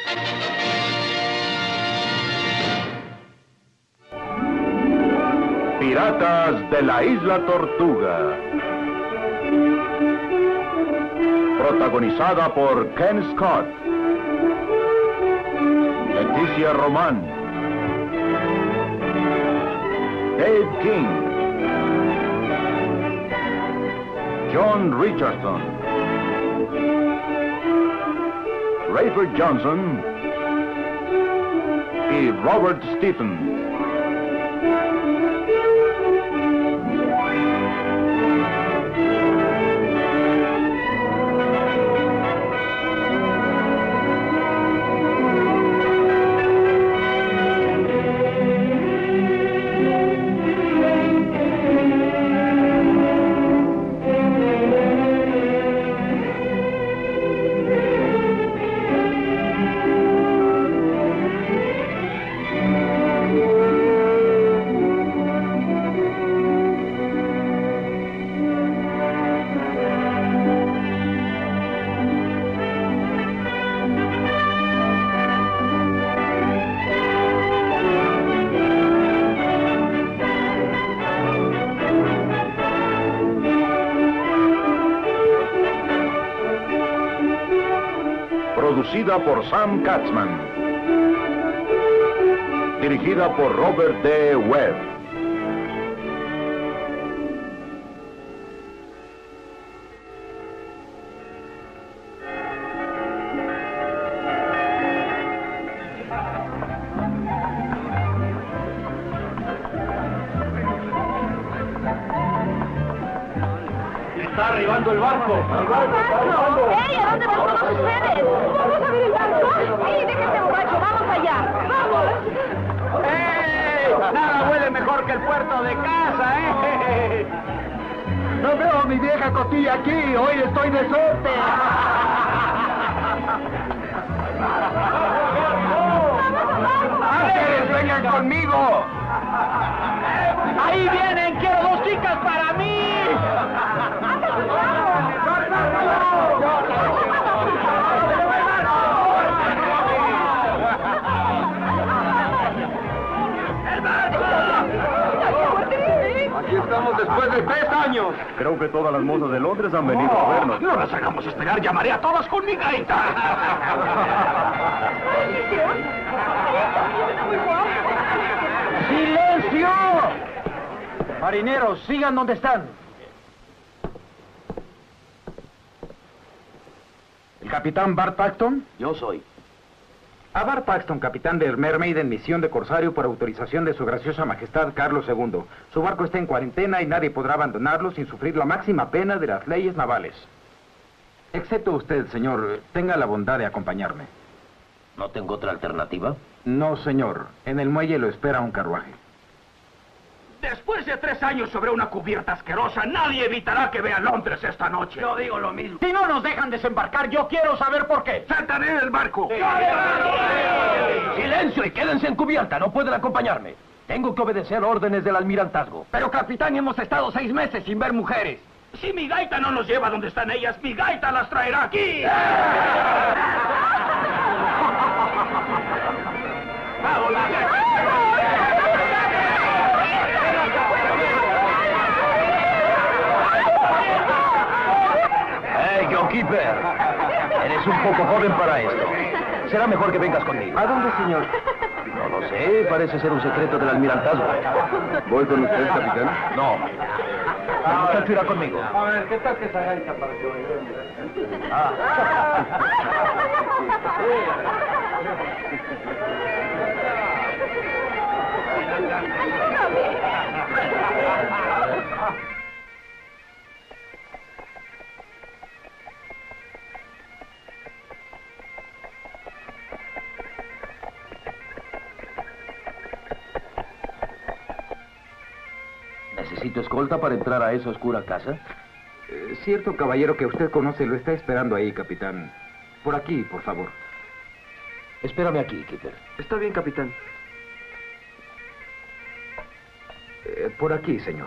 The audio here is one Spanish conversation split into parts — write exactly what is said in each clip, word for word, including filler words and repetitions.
Piratas de la Isla Tortuga. Protagonizada por Ken Scott, Leticia Román, Dave King, John Richardson, Rayford Johnson y Robert Stephens. Producida por Sam Katzman. Dirigida por Robert D. Webb. Está arribando el barco. ¡El barco! ¡Ey! ¿A dónde van todos ustedes? ¡Vamos a ver el barco! ¡Ey, déjense borracho! ¡Vamos allá! ¡Vamos! ¡Ey! Nada huele mejor que el puerto de casa, ¿eh? No veo a mi vieja costilla aquí. Hoy estoy de sorte. ¡Ustedes vengan conmigo! ¡Ahí vienen! ¡Quiero dos chicas para mí! Aquí estamos después de tres años. Creo que todas las mozas de Londres han venido a vernos. No las hagamos esperar, llamaré a todas con mi gaita. ¡Silencio! Marineros, sigan donde están. ¿El capitán Bart Paxton? Yo soy. A Bart Paxton, capitán del Mermaid en misión de corsario por autorización de su graciosa majestad Carlos segundo. Su barco está en cuarentena y nadie podrá abandonarlo sin sufrir la máxima pena de las leyes navales. Excepto usted, señor. Tenga la bondad de acompañarme. ¿No tengo otra alternativa? No, señor. En el muelle lo espera un carruaje. Después de tres años sobre una cubierta asquerosa, nadie evitará que vea Londres esta noche. Yo digo lo mismo. Si no nos dejan desembarcar, yo quiero saber por qué. ¡Saltaré del barco! Sí. ¡Silencio y quédense en cubierta! No pueden acompañarme. Tengo que obedecer órdenes del almirantazgo. Pero, capitán, hemos estado seis meses sin ver mujeres. Si mi gaita no nos lleva donde están ellas, mi gaita las traerá aquí. ¡Vamos, la Keeper, eres un poco joven para esto. Será mejor que vengas conmigo. ¿A dónde, señor? No lo sé, parece ser un secreto del almirantazgo. ¿Voy con usted, capitán? No. El muchacho irá conmigo. A ver, ¿qué tal que esa gaita para que Ah. ¿Necesito escolta para entrar a esa oscura casa? Eh, cierto caballero que usted conoce lo está esperando ahí, capitán. Por aquí, por favor. Espérame aquí, Keeper. Está bien, capitán. Eh, por aquí, señor.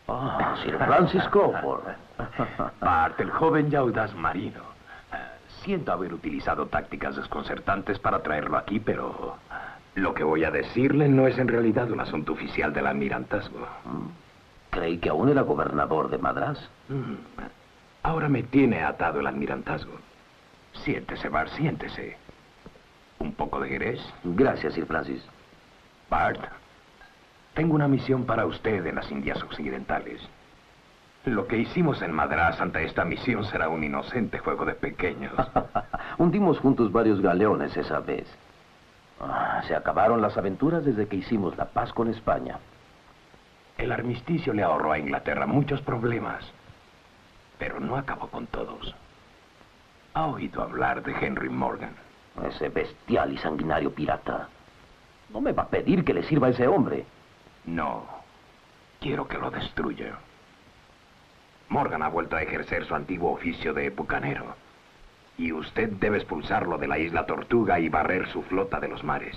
Ah, Sir Francis Crawford. Bart, el joven y audaz marino. Eh, Siento haber utilizado tácticas desconcertantes para traerlo aquí, pero lo que voy a decirle no es en realidad un asunto oficial del almirantazgo. Creí que aún era gobernador de Madrás. Mm. Ahora me tiene atado el almirantazgo. Siéntese, Bart, siéntese. ¿Un poco de jerez? Gracias, Sir Francis. Bart, tengo una misión para usted en las Indias Occidentales. Lo que hicimos en Madrás ante esta misión será un inocente juego de pequeños. Hundimos juntos varios galeones esa vez. Ah, se acabaron las aventuras desde que hicimos la paz con España. El armisticio le ahorró a Inglaterra muchos problemas, pero no acabó con todos. ¿Ha oído hablar de Henry Morgan? Ese bestial y sanguinario pirata. No me va a pedir que le sirva a ese hombre. No. Quiero que lo destruya. Morgan ha vuelto a ejercer su antiguo oficio de bucanero. Y usted debe expulsarlo de la isla Tortuga y barrer su flota de los mares.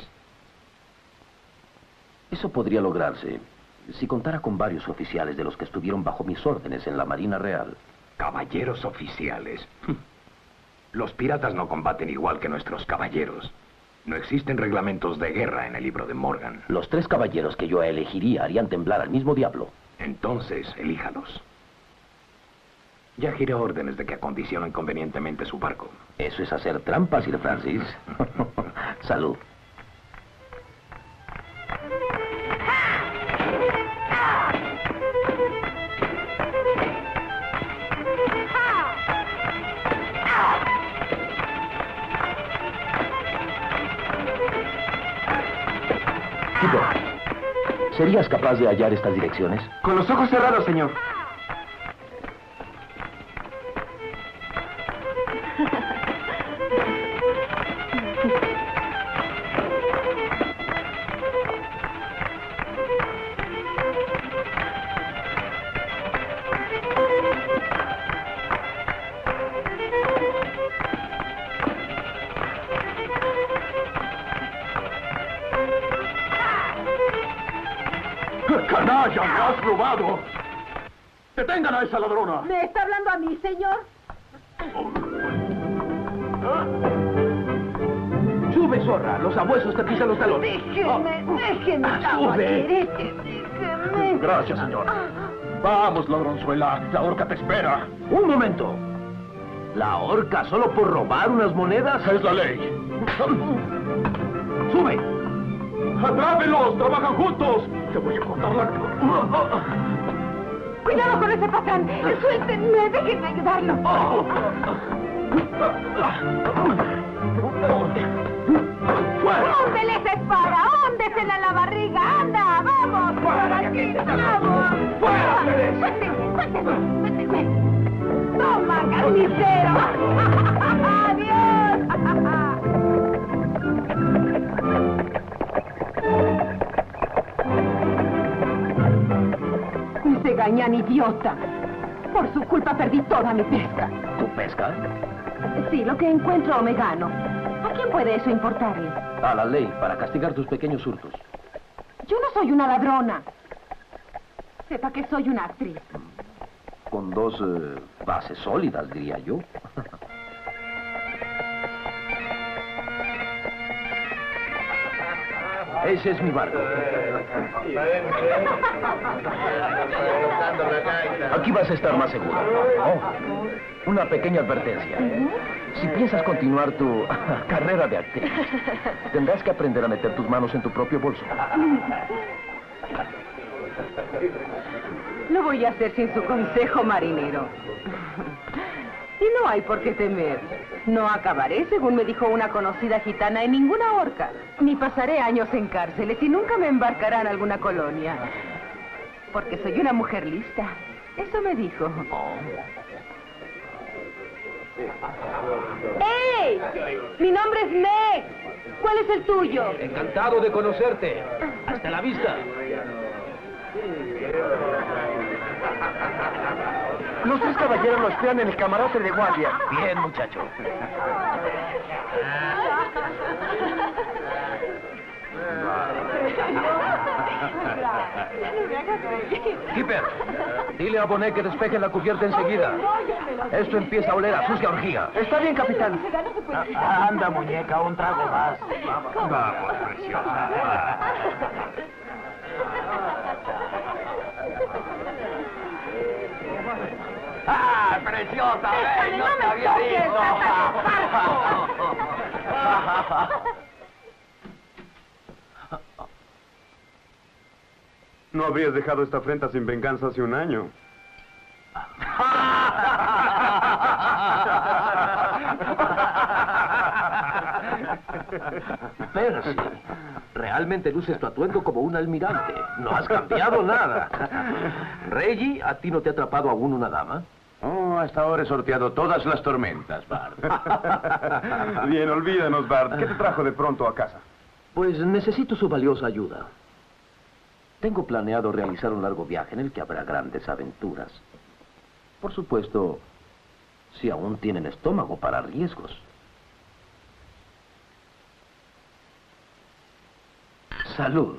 Eso podría lograrse si contara con varios oficiales de los que estuvieron bajo mis órdenes en la Marina Real. Caballeros oficiales. Los piratas no combaten igual que nuestros caballeros. No existen reglamentos de guerra en el libro de Morgan. Los tres caballeros que yo elegiría harían temblar al mismo diablo. Entonces, elíjalos. Ya giré órdenes de que acondicionen convenientemente su barco. Eso es hacer trampas, Sir Francis. Salud. Chico, ¿serías capaz de hallar estas direcciones? Con los ojos cerrados, señor. ¡Canalla! ¡Me has robado! ¡Detengan a esa ladrona! ¿Me está hablando a mí, señor? ¡Sube, zorra! Los abuesos te pisan los talones. Déjenme, déjenme, caballerete, déjenme. Gracias, señor. Vamos, ladronzuela. La horca te espera. ¡Un momento! ¿La horca solo por robar unas monedas? Es la ley. ¡Sube! ¡Atrápenlos! ¡Trabajan juntos! ¡Te voy a cortar la... ¡Cuidado con ese patán! ¡Suéltenme! ¡Déjenme ayudarlo! ¡Húndele esa espada! ¡Húndesela en la barriga! ¡Anda! ¡Vamos! ¡Por aquí! ¡Vamos! ¡Suéltenme! ¡Suéltenme! ¡Suéltenme! ¡Toma, carnicero! ¡Adiós! ¡Ese gañán idiota! Por su culpa perdí toda mi pesca. ¿Tu pesca? Sí, lo que encuentro me gano. ¿A quién puede eso importarle? A la ley, para castigar tus pequeños hurtos. Yo no soy una ladrona. Sepa que soy una actriz. Con dos eh, bases sólidas, diría yo. Ese es mi barco. Aquí vas a estar más segura. Oh, una pequeña advertencia. Si piensas continuar tu carrera de actriz, tendrás que aprender a meter tus manos en tu propio bolso. Lo voy a hacer sin su consejo, marinero. Y no hay por qué temer. No acabaré, según me dijo una conocida gitana, en ninguna horca. Ni pasaré años en cárceles y nunca me embarcará en alguna colonia. Porque soy una mujer lista. Eso me dijo. ¡Ey! Mi nombre es Meg. ¿Cuál es el tuyo? Encantado de conocerte. Hasta la vista. Los tres caballeros lo esperan en el camarote de guardia. Bien, muchacho. No me hagas reír. Skipper, dile a Bonet que despeje la cubierta enseguida. Esto empieza a oler a sucia orgía. Está bien, capitán. Ah, anda, muñeca, un trago más. Vamos, vamos, preciosa. ¡Ah, preciosa! ¡Ey, no te había visto! No habrías dejado esta afrenta sin venganza hace un año. Percy, realmente luces tu atuendo como un almirante. No has cambiado nada. Reggie, ¿a ti no te ha atrapado aún una dama? Oh, hasta ahora he sorteado todas las tormentas, Bart. Bien, olvídanos, Bart. ¿Qué te trajo de pronto a casa? Pues necesito su valiosa ayuda. Tengo planeado realizar un largo viaje en el que habrá grandes aventuras. Por supuesto, si aún tienen estómago para riesgos. Salud.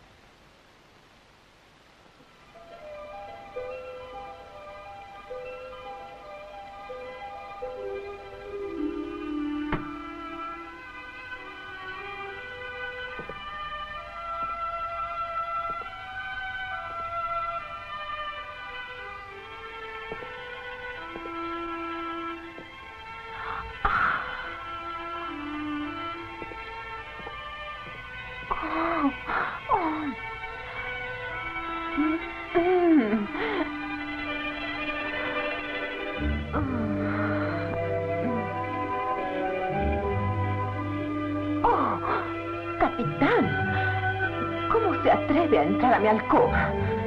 Oh, capitán, ¿cómo se atreve a entrar a mi alcoba?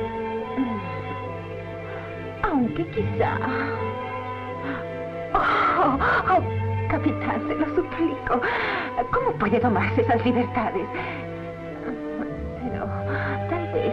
Aunque quizá... Oh, oh, capitán, se lo suplico. ¿Cómo puede tomarse esas libertades? Pero tal vez...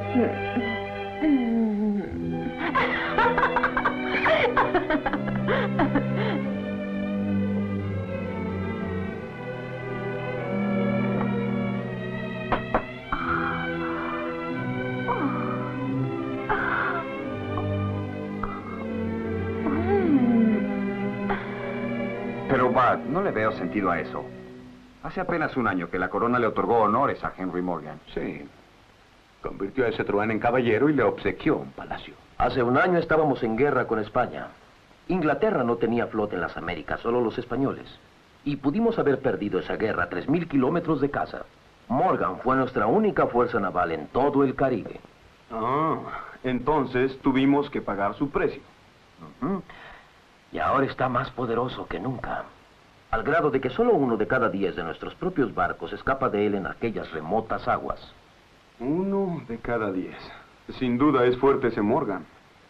Pero, Bart, no le veo sentido a eso. Hace apenas un año que la corona le otorgó honores a Henry Morgan. Sí. Convirtió a ese truán en caballero y le obsequió un palacio. Hace un año estábamos en guerra con España. Inglaterra no tenía flota en las Américas, solo los españoles. Y pudimos haber perdido esa guerra a tres mil kilómetros de casa. Morgan fue nuestra única fuerza naval en todo el Caribe. Ah, entonces tuvimos que pagar su precio. Uh-huh. Y ahora está más poderoso que nunca. Al grado de que solo uno de cada diez de nuestros propios barcos escapa de él en aquellas remotas aguas. Uno de cada diez. Sin duda es fuerte ese Morgan.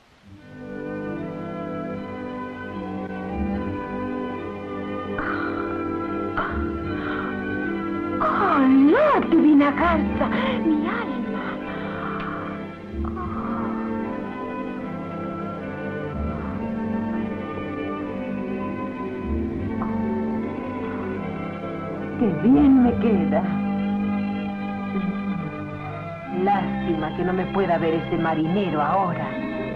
¡Oh, no, divina garza! ¡Mi alma! ¡Qué bien me queda! Lástima que no me pueda ver ese marinero ahora.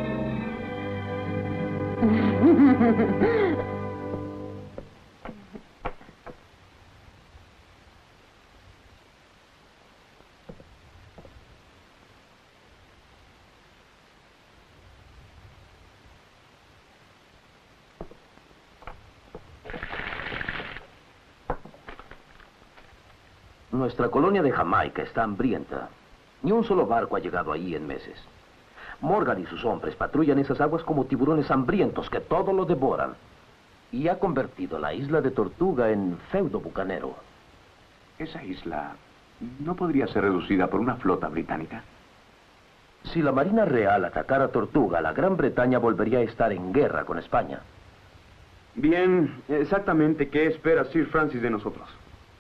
Nuestra colonia de Jamaica está hambrienta. Ni un solo barco ha llegado ahí en meses. Morgan y sus hombres patrullan esas aguas como tiburones hambrientos que todo lo devoran. Y ha convertido la isla de Tortuga en feudo bucanero. ¿Esa isla no podría ser reducida por una flota británica? Si la Marina Real atacara Tortuga, la Gran Bretaña volvería a estar en guerra con España. Bien, exactamente, ¿qué espera Sir Francis de nosotros?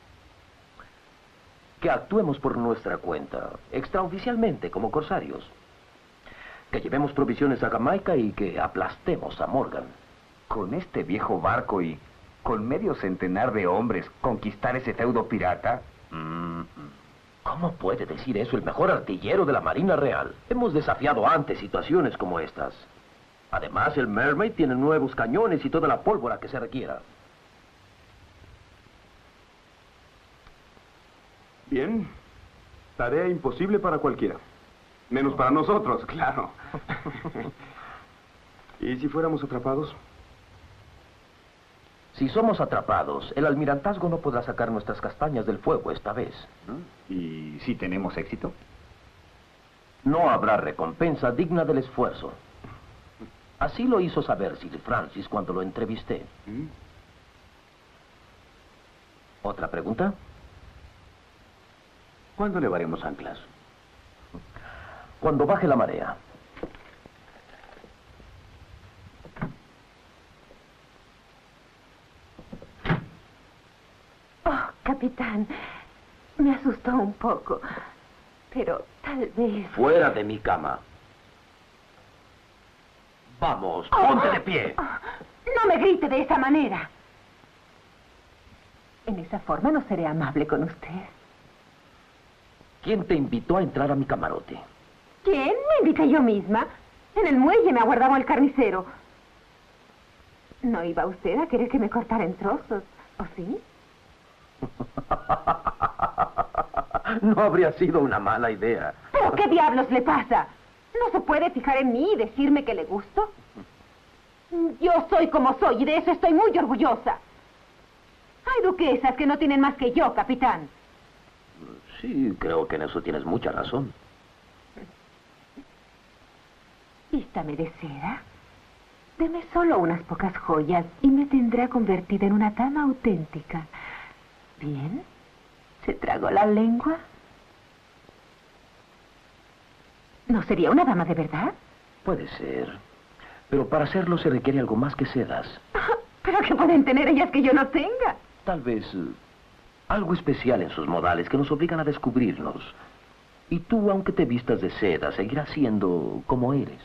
Que actuemos por nuestra cuenta, extraoficialmente, como corsarios. Que llevemos provisiones a Jamaica y que aplastemos a Morgan. ¿Con este viejo barco y con medio centenar de hombres conquistar ese feudo pirata? Mm-mm. ¿Cómo puede decir eso el mejor artillero de la Marina Real? Hemos desafiado antes situaciones como estas. Además, el Mermaid tiene nuevos cañones y toda la pólvora que se requiera. Bien. Tarea imposible para cualquiera. Menos para nosotros, claro. ¿Y si fuéramos atrapados? Si somos atrapados, el almirantazgo no podrá sacar nuestras castañas del fuego esta vez. ¿Y si tenemos éxito? No habrá recompensa digna del esfuerzo. Así lo hizo saber Sir Francis cuando lo entrevisté. ¿Otra pregunta? ¿Cuándo levaremos anclas? Cuando baje la marea. Oh, capitán, me asustó un poco, pero tal vez... Fuera de mi cama. Vamos, ponte de pie. Oh, no me grite de esa manera. En esa forma no seré amable con usted. ¿Quién te invitó a entrar a mi camarote? ¿Quién? Me invité yo misma. En el muelle me aguardaba el carnicero. ¿No iba usted a querer que me cortara en trozos, o sí? No habría sido una mala idea. ¿Pero qué diablos le pasa? ¿No se puede fijar en mí y decirme que le gusto? Yo soy como soy y de eso estoy muy orgullosa. Hay duquesas que no tienen más que yo, capitán. Sí, creo que en eso tienes mucha razón. Vístame de seda. Deme solo unas pocas joyas y me tendrá convertida en una dama auténtica. ¿Bien? ¿Se tragó la lengua? ¿No sería una dama de verdad? Puede ser. Pero para hacerlo se requiere algo más que sedas. ¿Pero qué pueden tener ellas que yo no tenga? Tal vez eh, algo especial en sus modales que nos obligan a descubrirnos. Y tú, aunque te vistas de seda, seguirás siendo como eres.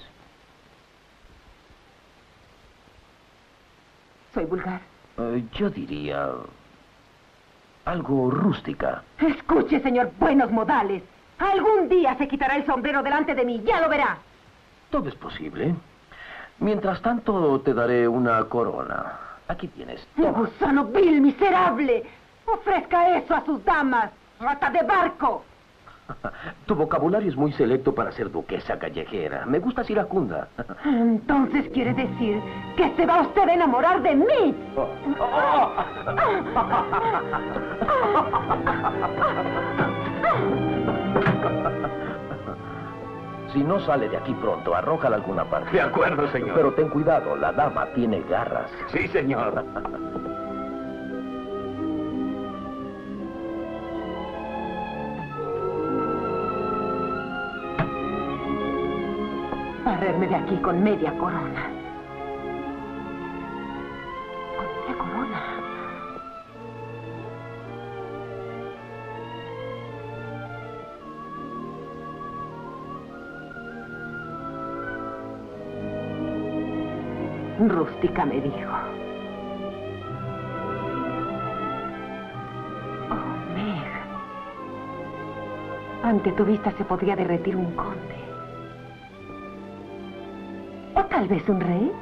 ¿Soy vulgar? Eh, yo diría... algo rústica. Escuche, señor Buenos Modales. Algún día se quitará el sombrero delante de mí, ya lo verá. Todo es posible. Mientras tanto, te daré una corona. Aquí tienes. ¡Un Toma. gusano vil, miserable! ¡Ofrezca eso a sus damas! ¡Rata de barco! Tu vocabulario es muy selecto para ser duquesa callejera. Me gusta iracunda. Entonces quiere decir que se va usted a enamorar de mí. Oh. Oh. Si no sale de aquí pronto, arrójala a alguna parte. De acuerdo, señor. Pero ten cuidado, la dama tiene garras. Sí, señor. Barrerme de aquí con media corona. Con media corona. Rústica me dijo. Oh, Meg. Ante tu vista se podría derretir un conde. O tal vez un rey.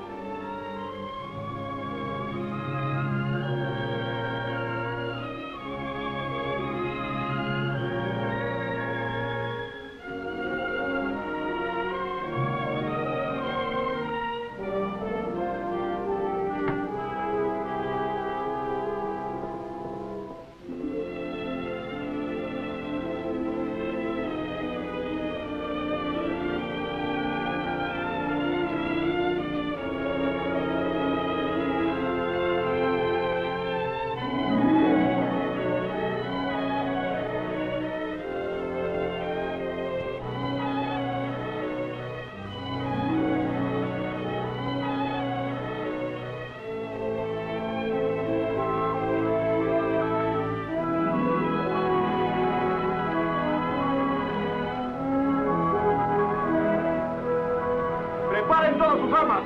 ¡Preparen todas sus armas!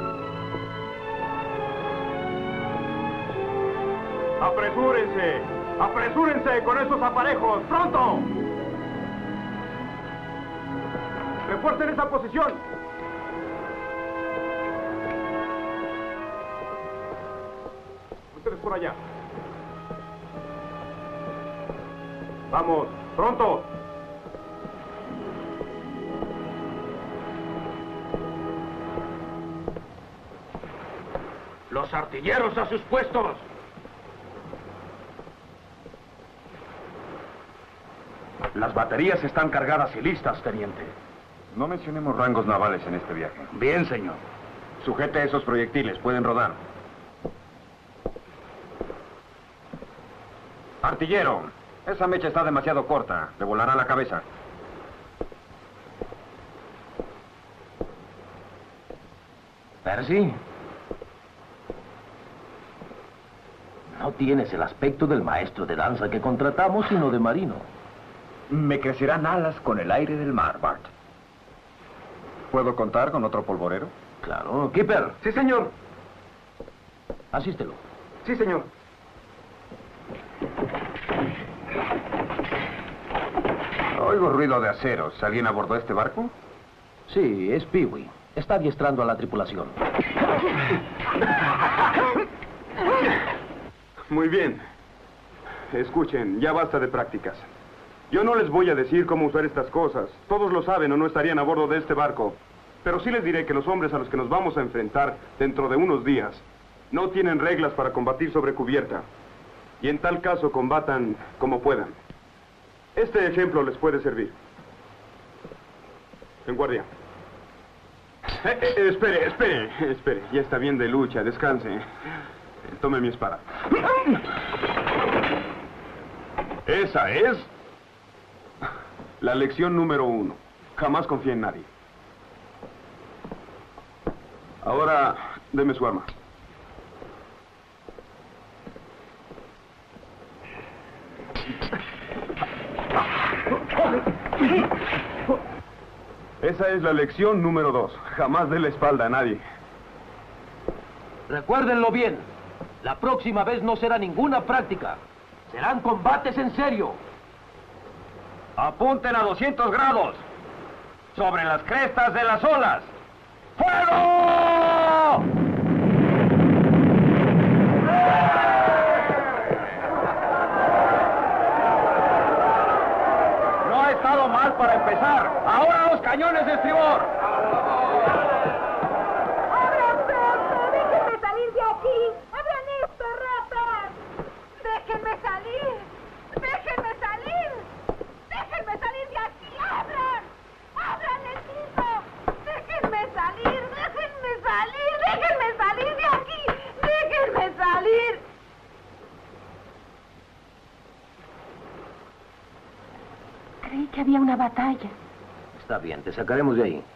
¡Apresúrense! ¡Apresúrense con esos aparejos! ¡Pronto! ¡Refuercen esa posición! Ustedes por allá. ¡Vamos! ¡Pronto! ¡Los artilleros a sus puestos! Las baterías están cargadas y listas, teniente. No mencionemos rangos navales en este viaje. Bien, señor. Sujete esos proyectiles, pueden rodar. Artillero, esa mecha está demasiado corta. Le volará la cabeza. Percy, no tienes el aspecto del maestro de danza que contratamos, sino de marino. Me crecerán alas con el aire del mar, Bart. ¿Puedo contar con otro polvorero? Claro. Keeper, Sí, señor. asístelo. Sí, señor. Oigo ruido de aceros. ¿Alguien abordó este barco? Sí, es Pee-wee. Está adiestrando a la tripulación. Muy bien. Escuchen, ya basta de prácticas. Yo no les voy a decir cómo usar estas cosas. Todos lo saben o no estarían a bordo de este barco. Pero sí les diré que los hombres a los que nos vamos a enfrentar dentro de unos días no tienen reglas para combatir sobre cubierta. Y en tal caso combatan como puedan. Este ejemplo les puede servir. En guardia. Eh, eh, espere, espere, espere. Ya está bien de lucha, descanse. Eh, Tome mi espada. Esa es la lección número uno. Jamás confíe en nadie. Ahora, deme su arma. Esa es la lección número dos. Jamás dé la espalda a nadie. Recuérdenlo bien. La próxima vez no será ninguna práctica. Serán combates en serio. Apunten a doscientos grados. Sobre las crestas de las olas. ¡Fuego! No ha estado mal para empezar. Ahora los cañones de estribor. ¡Abran pronto! ¡Déjenme salir de aquí! ¡Abran esto, ratas! ¡Déjenme salir! ¡Déjenme salir! ¡Déjenme salir de aquí! ¡Abran! ¡Abran, les digo! ¡Déjenme salir! ¡Déjenme salir! ¡Déjenme salir de aquí! ¡Déjenme salir! Creí que había una batalla. Está bien, te sacaremos de ahí.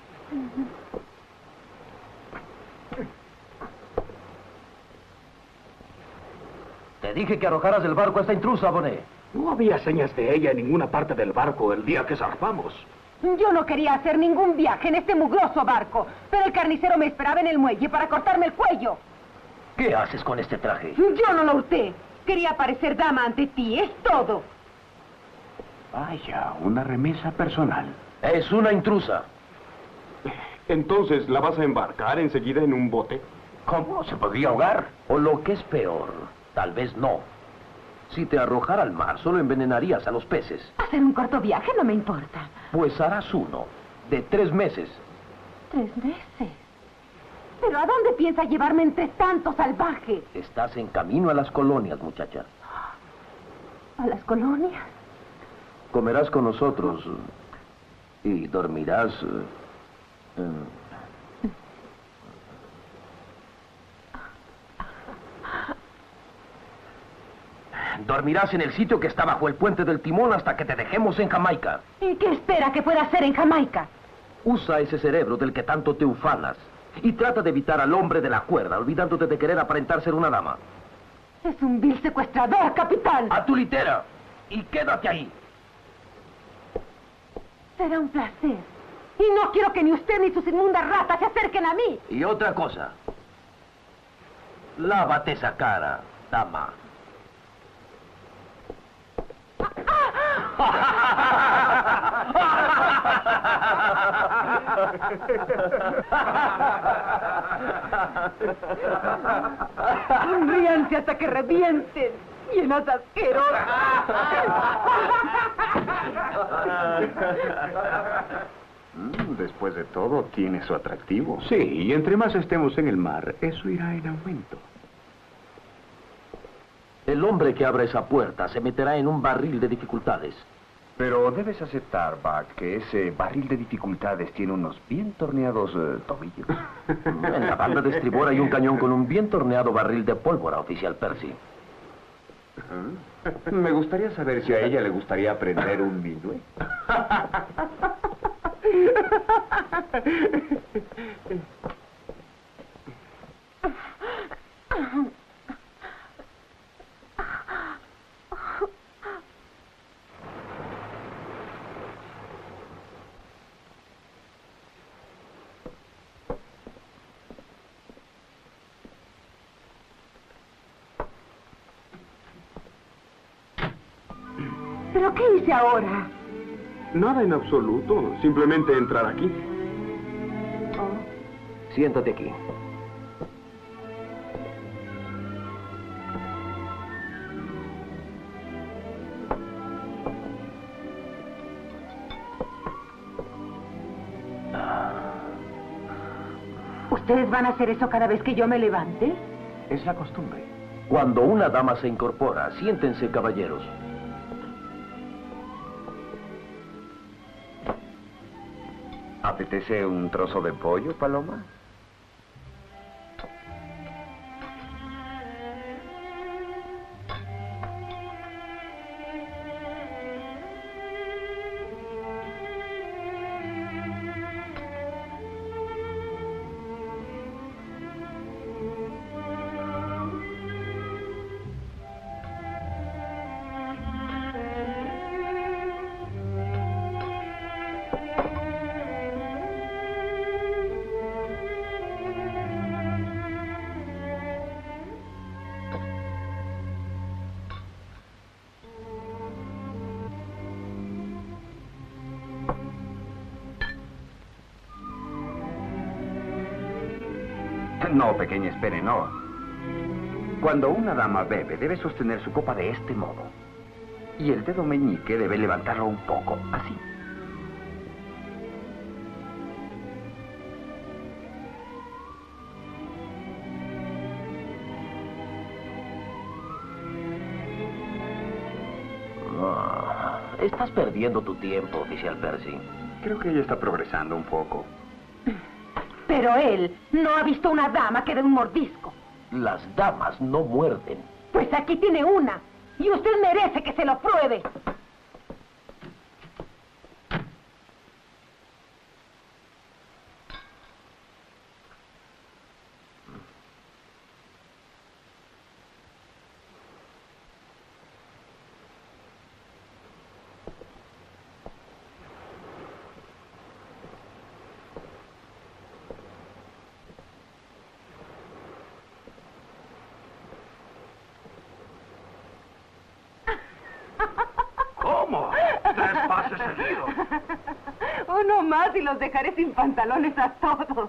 Te dije que arrojaras del barco a esta intrusa, Bonet. No había señas de ella en ninguna parte del barco el día que zarpamos. Yo no quería hacer ningún viaje en este mugroso barco, pero el carnicero me esperaba en el muelle para cortarme el cuello. ¿Qué haces con este traje? Yo no lo hurté. Quería parecer dama ante ti, es todo. Vaya, una remesa personal. Es una intrusa. Entonces, ¿la vas a embarcar enseguida en un bote? ¿Cómo? ¿Se podría ahogar? O lo que es peor, tal vez no. Si te arrojara al mar, solo envenenarías a los peces. Hacer un corto viaje no me importa. Pues harás uno, de tres meses. Tres meses. ¿Pero a dónde piensa llevarme entre tanto salvaje? Estás en camino a las colonias, muchacha. ¿A las colonias? Comerás con nosotros y dormirás... eh, eh, Dormirás en el sitio que está bajo el puente del timón hasta que te dejemos en Jamaica. ¿Y qué espera que pueda hacer en Jamaica? Usa ese cerebro del que tanto te ufanas y trata de evitar al hombre de la cuerda, olvidándote de querer aparentar ser una dama. Es un vil secuestrador, capitán. ¡A tu litera! Y quédate ahí. Será un placer. Y no quiero que ni usted ni sus inmundas ratas se acerquen a mí. Y otra cosa. Lávate esa cara, dama. Ríanse hasta que revienten. Llenas asquerosas. Mm, Después de todo, tiene su atractivo. Sí, y entre más estemos en el mar, eso irá en aumento. El hombre que abra esa puerta se meterá en un barril de dificultades. Pero debes aceptar, Buck, que ese barril de dificultades tiene unos bien torneados eh, tobillos. En la banda de estribor hay un cañón con un bien torneado barril de pólvora, oficial Percy. Me gustaría saber si a ella le gustaría aprender un minuet. ¿Pero qué hice ahora? Nada en absoluto. Simplemente entrar aquí. Siéntate aquí. ¿Ustedes van a hacer eso cada vez que yo me levante? Es la costumbre. Cuando una dama se incorpora, siéntense, caballeros. ¿Apetece un trozo de pollo, Paloma? No, pequeña, espere, no. Cuando una dama bebe, debe sostener su copa de este modo. Y el dedo meñique debe levantarlo un poco, así. Ah, estás perdiendo tu tiempo, oficial Percy. Creo que ella está progresando un poco. Pero él no ha visto una dama que dé un mordisco. Las damas no muerden. Pues aquí tiene una. Y usted merece que se lo pruebe. ¿Cómo? Tres pases seguidos. Uno más y los dejaré sin pantalones a todos.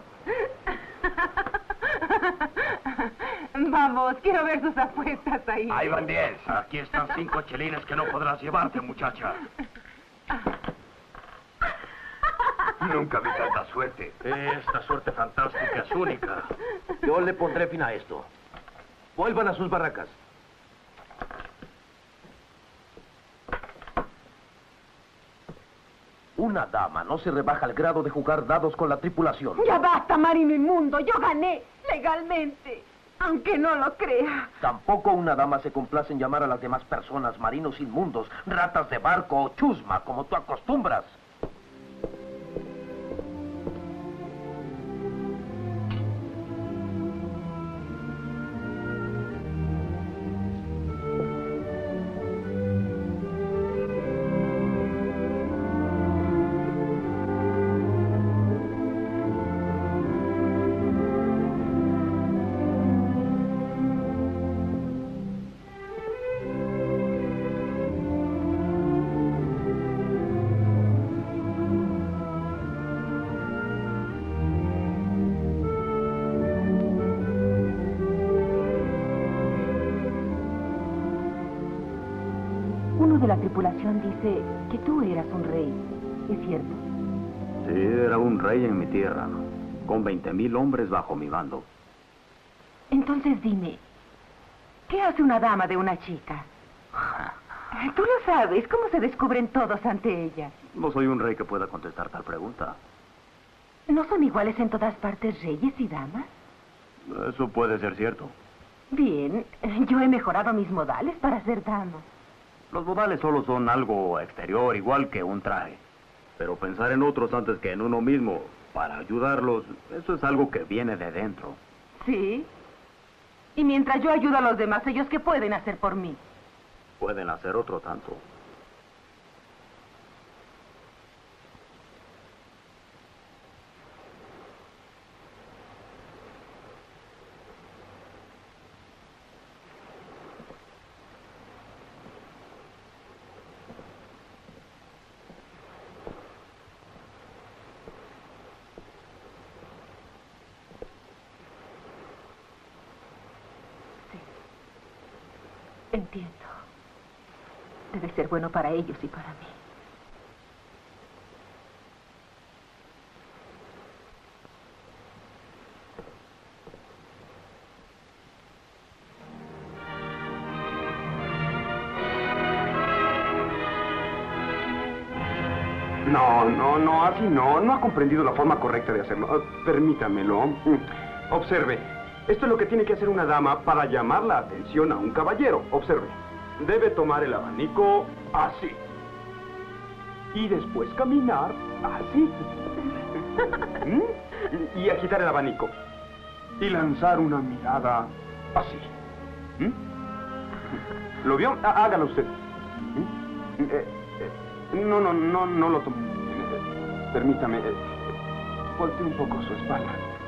Vamos, quiero ver sus apuestas ahí. Ahí van diez. Aquí están cinco chelines que no podrás llevarte, muchacha. Nunca vi tanta suerte. Esta suerte fantástica es única. Yo le pondré fin a esto. Vuelvan a sus barracas. Una dama no se rebaja al grado de jugar dados con la tripulación. Ya basta, marino inmundo. Yo gané legalmente. Aunque no lo crea. Tampoco una dama se complace en llamar a las demás personas marinos inmundos, ratas de barco o chusma, como tú acostumbras. de la tripulación dice que tú eras un rey. ¿Es cierto? Sí, era un rey en mi tierra, con veinte mil hombres bajo mi mando. Entonces dime, ¿qué hace una dama de una chica? Tú lo sabes, ¿cómo se descubren todos ante ella? No soy un rey que pueda contestar tal pregunta. ¿No son iguales en todas partes reyes y damas? Eso puede ser cierto. Bien, yo he mejorado mis modales para ser dama. Los modales solo son algo exterior, igual que un traje. Pero pensar en otros antes que en uno mismo, para ayudarlos, eso es algo que viene de dentro. ¿Sí? Y mientras yo ayudo a los demás, ¿ellos qué pueden hacer por mí? Pueden hacer otro tanto. Entiendo. Debe ser bueno para ellos y para mí. No, no, no, así no. No ha comprendido la forma correcta de hacerlo. Uh, permítamelo. Mm. Observe. Esto es lo que tiene que hacer una dama para llamar la atención a un caballero. Observe. Debe tomar el abanico así. Y después caminar así. ¿Mm? Y agitar el abanico. Y lanzar una mirada así. ¿Mm? ¿Lo vio? Há- hágalo usted. ¿Mm? Eh, eh, no, no, no, no lo tomo. Eh, permítame. Eh, voltee un poco su espalda.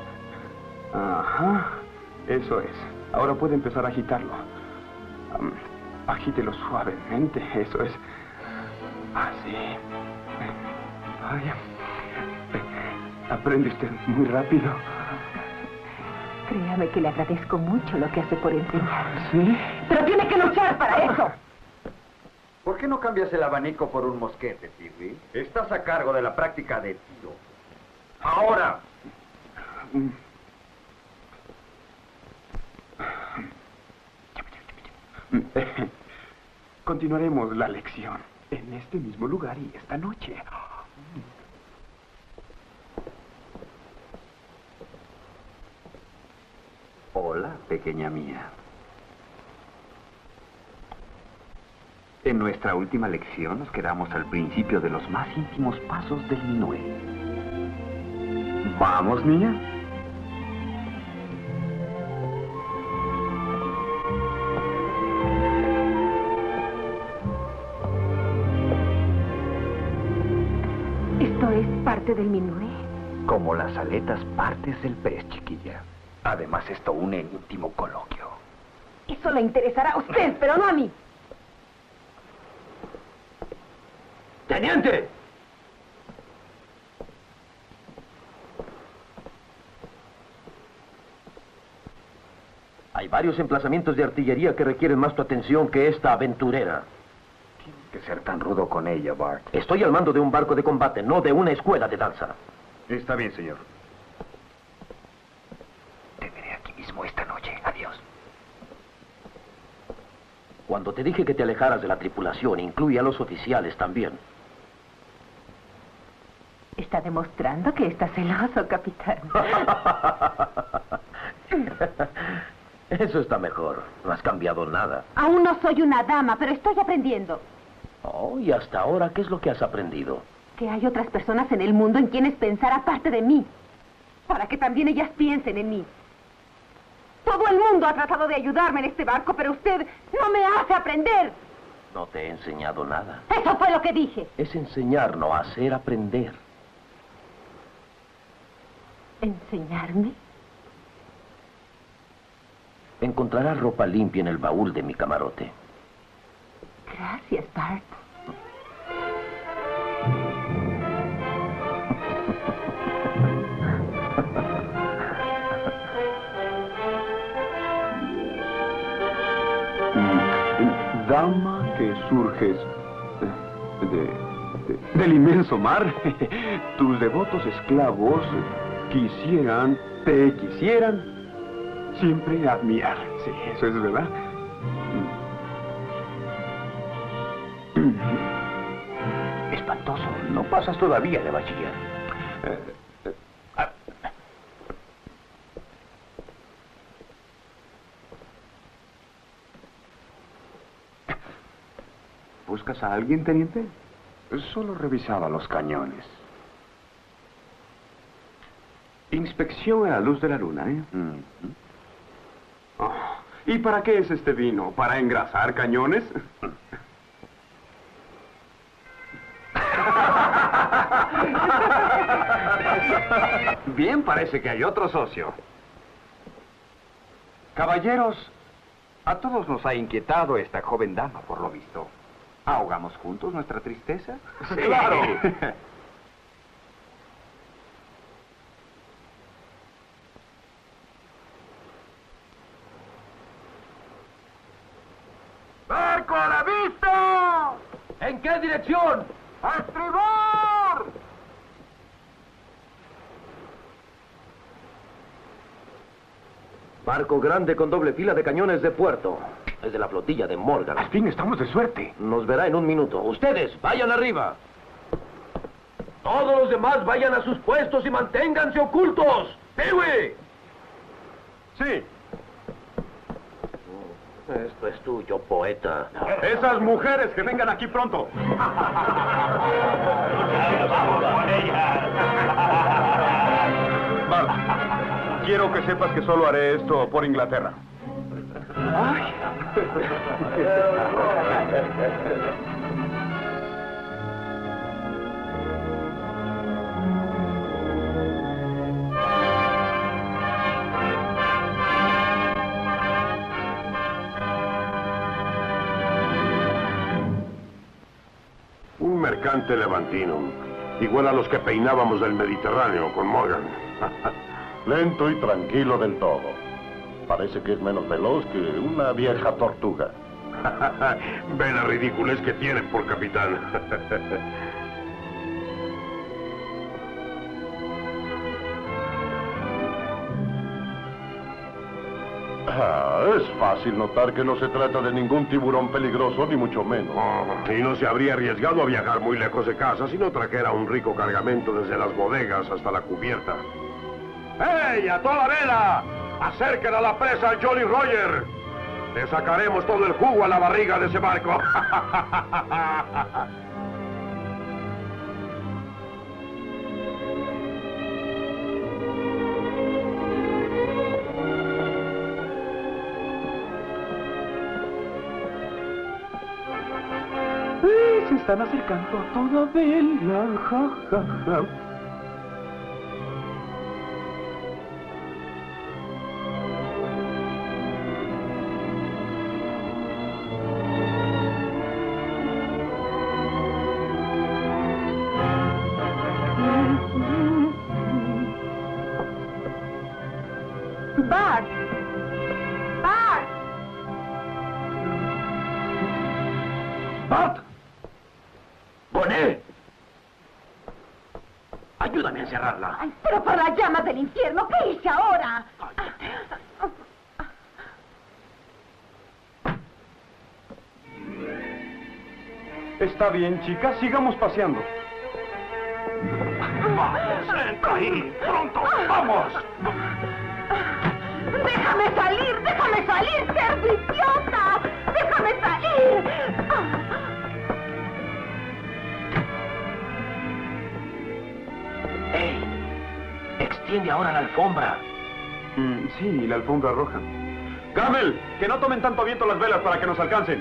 Ajá. Eso es. Ahora puede empezar a agitarlo. Um, agítelo suavemente. Eso es. Así. Vaya. Aprende usted muy rápido. Créame que le agradezco mucho lo que hace por enseñarme. ¿Sí? ¡Pero tiene que luchar para eso! ¿Por qué no cambias el abanico por un mosquete, Tigri? Estás a cargo de la práctica de tiro. ¡Ahora! Continuaremos la lección en este mismo lugar y esta noche. Hola, pequeña mía. En nuestra última lección nos quedamos al principio de los más íntimos pasos del minué. ¿Vamos, niña? ¿Esto es parte del minué? Como las aletas partes del pez, chiquilla. Además, esto une en íntimo coloquio. Eso le interesará a usted, pero no a mí. ¡Teniente! Hay varios emplazamientos de artillería que requieren más tu atención que esta aventurera. Tienes que ser tan rudo con ella, Bart. Estoy al mando de un barco de combate, no de una escuela de danza. Está bien, señor. Te veré aquí mismo esta noche. Adiós. Cuando te dije que te alejaras de la tripulación, incluye a los oficiales también. Está demostrando que está celoso, capitán. Eso está mejor. No has cambiado nada. Aún no soy una dama, pero estoy aprendiendo. Oh, y hasta ahora, ¿qué es lo que has aprendido? Que hay otras personas en el mundo en quienes pensar aparte de mí. Para que también ellas piensen en mí. Todo el mundo ha tratado de ayudarme en este barco, pero usted no me hace aprender. No te he enseñado nada. Eso fue lo que dije. Es enseñar, no hacer aprender. ¿Enseñarme? Encontrarás ropa limpia en el baúl de mi camarote. Gracias, Bart. Dama que surges De, de- del inmenso mar. Tus devotos esclavos quisieran, te quisieran siempre admirar. Sí, eso es verdad. Espantoso. No pasas todavía de bachiller. Eh, eh, Ah, ¿Buscas a alguien, teniente? Solo revisaba los cañones. Inspección a la luz de la luna, ¿eh? mm, Oh, ¿y para qué es este vino? ¿Para engrasar cañones? Bien, parece que hay otro socio. Caballeros, a todos nos ha inquietado esta joven dama, por lo visto. ¿Ahogamos juntos nuestra tristeza? ¡Claro! ¡Barco a la vista! ¿En qué dirección? ¡A estribor! Barco grande con doble fila de cañones de puerto. Es de la flotilla de Morgan. Al fin estamos de suerte. Nos verá en un minuto. Ustedes, vayan arriba. Todos los demás vayan a sus puestos y manténganse ocultos. ¡Pewe! Sí, Esto es tuyo, poeta. esas mujeres que vengan aquí pronto. Bart, quiero que sepas que solo haré esto por Inglaterra. Un mercante levantino, igual a los que peinábamos del Mediterráneo con Morgan. Lento y tranquilo del todo. Parece que es menos veloz que una vieja tortuga. Ve la ridiculez que tienen por capitán. Ah, es fácil notar que no se trata de ningún tiburón peligroso, ni mucho menos. y no se habría arriesgado a viajar muy lejos de casa si no trajera un rico cargamento desde las bodegas hasta la cubierta. ¡Hey, a toda vela! ¡Acerquen a la presa al Jolly Roger! Le sacaremos todo el jugo a la barriga de ese barco. Se están acercando a toda vela. Ja, ja, ja. Bart. Bart. ¡Bart! ¡Bonet! Ayúdame a encerrarla. Ay, pero por las llamas del infierno, ¿qué hice ahora? Está bien, chicas, sigamos paseando. ¡Vamos, entra ahí! ¡Pronto! ¡Vamos! ¡Déjame salir! ¡Déjame salir, cerdo idiota! ¡Déjame salir! ¡Ey! Extiende ahora la alfombra. Mm, sí, la alfombra roja. Camel, que no tomen tanto viento las velas para que nos alcancen.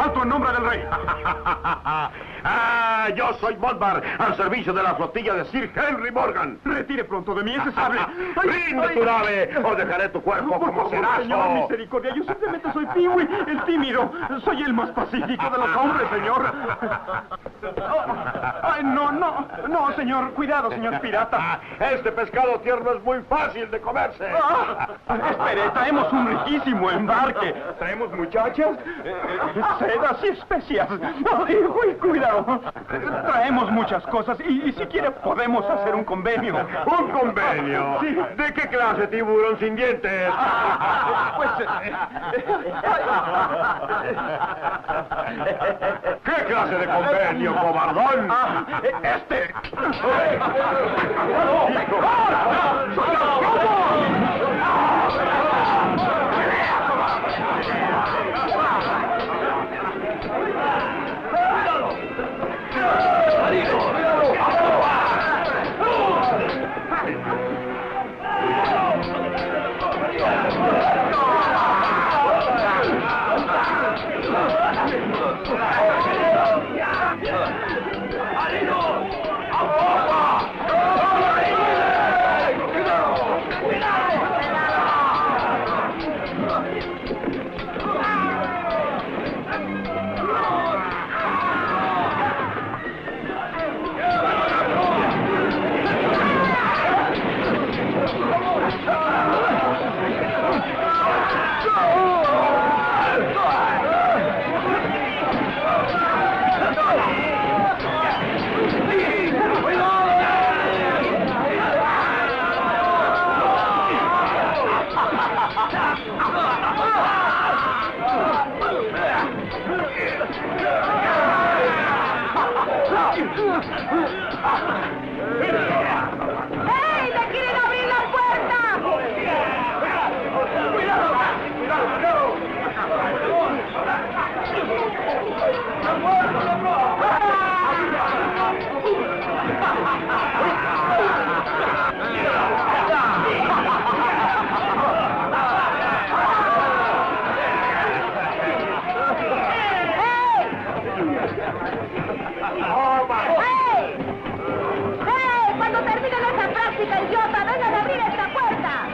¡Alto en nombre del rey! ¡Ah! Yo soy Montbar, al servicio de la flotilla de Sir Henry Morgan. Retire pronto de mí ese sable. ¡Rinde tu nave o dejaré tu cuerpo Por como favor, cerazo! señor, misericordia. Yo simplemente soy Peewee, el tímido. Soy el más pacífico de los hombres, señor. Ay, no, no, no, señor. Cuidado, señor pirata. Este pescado tierno es muy fácil de comerse. Ah, espere, traemos un riquísimo embarque. ¿Traemos muchachas? Eh, sedas y especias. Ay, uy, cuidado. Traemos muchas cosas y, y si quiere podemos hacer un convenio. ¿Un convenio? Sí. ¿De qué clase, tiburón sin dientes? Pues... eh, ¿Qué clase de convenio, cobardón? Ah, este... ¡Ey! ¡Le quieren abrir la puerta! ¡Idiota! ¡Vengan a abrir esta puerta!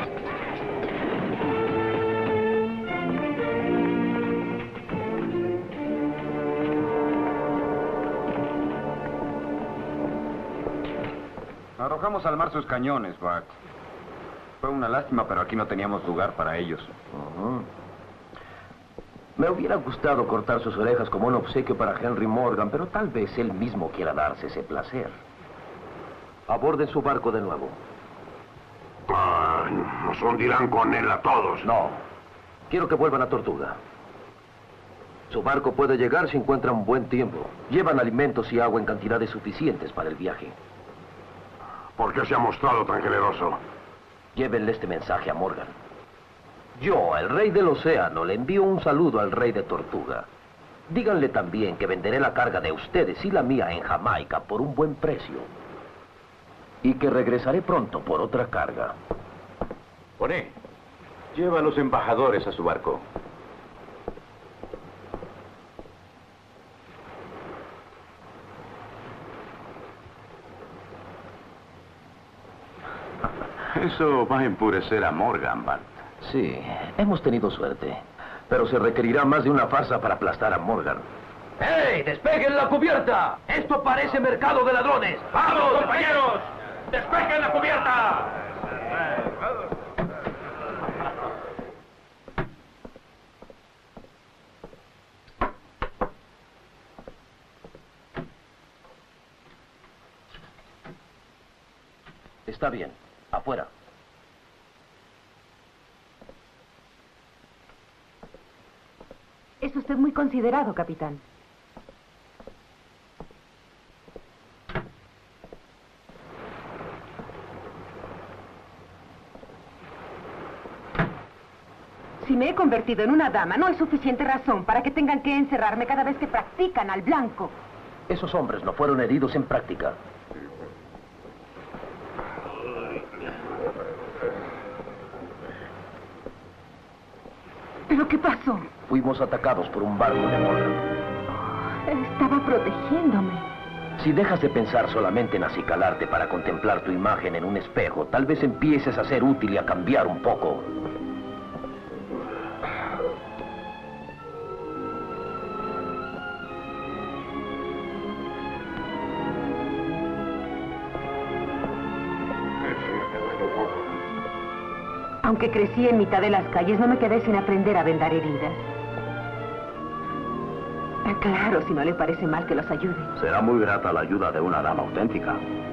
Arrojamos al mar sus cañones, Bart. Fue una lástima, pero aquí no teníamos lugar para ellos. Uh-huh. Me hubiera gustado cortar sus orejas como un obsequio para Henry Morgan, pero tal vez él mismo quiera darse ese placer. Aborden su barco de nuevo. Ah, nos hundirán con él a todos. No. Quiero que vuelvan a Tortuga. Su barco puede llegar si encuentran buen tiempo. Llevan alimentos y agua en cantidades suficientes para el viaje. ¿Por qué se ha mostrado tan generoso? Llévenle este mensaje a Morgan. Yo, el rey del océano, le envío un saludo al rey de Tortuga. Díganle también que venderé la carga de ustedes y la mía en Jamaica por un buen precio. Y que regresaré pronto por otra carga. Poné, lleva a los embajadores a su barco. Eso va a enfurecer a Morgan, Bart. Sí, hemos tenido suerte. Pero se requerirá más de una farsa para aplastar a Morgan. ¡Hey! ¡Despeguen la cubierta! ¡Esto parece mercado de ladrones! ¡Vamos, compañeros! ¡Despejen la cubierta! Está bien. Afuera. Es usted muy considerado, capitán. Si me he convertido en una dama, no hay suficiente razón para que tengan que encerrarme cada vez que practican al blanco. Esos hombres no fueron heridos en práctica. ¿Pero qué pasó? Fuimos atacados por un barco de Morgan. Estaba protegiéndome. Si dejas de pensar solamente en acicalarte para contemplar tu imagen en un espejo, tal vez empieces a ser útil y a cambiar un poco. Aunque crecí en mitad de las calles, no me quedé sin aprender a vendar heridas. Claro, si no le parece mal que los ayude. Será muy grata la ayuda de una dama auténtica.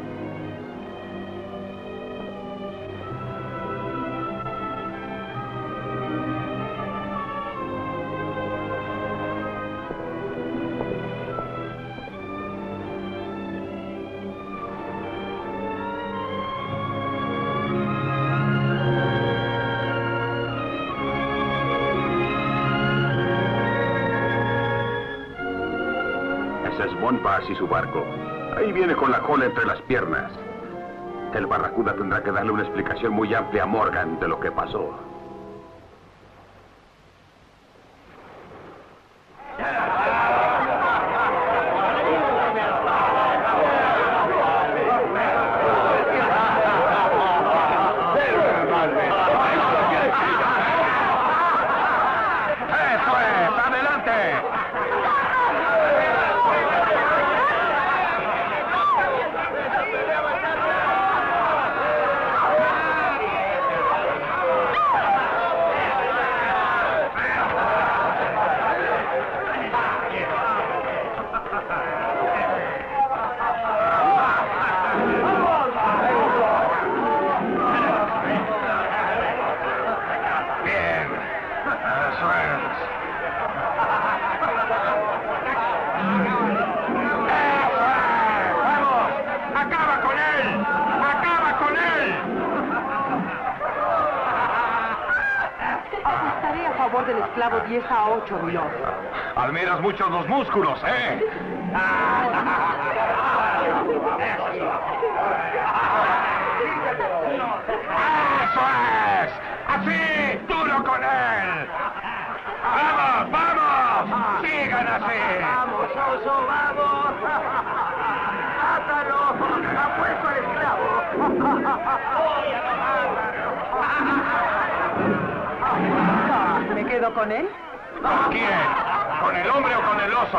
Y su barco. Ahí viene con la cola entre las piernas. El Barracuda tendrá que darle una explicación muy amplia a Morgan de lo que pasó. Del esclavo diez a ocho, mi lord. Admiras mucho los músculos, ¿eh? ¡Eso es! ¡Así! ¡Duro con él! ¡Vamos, vamos! ¡Sigan así! ¡Vamos, oso, vamos! ¡Mátalo! ¡Ha puesto al esclavo! ¿Me quedo con él? ¿Con quién? ¿Con el hombre o con el oso?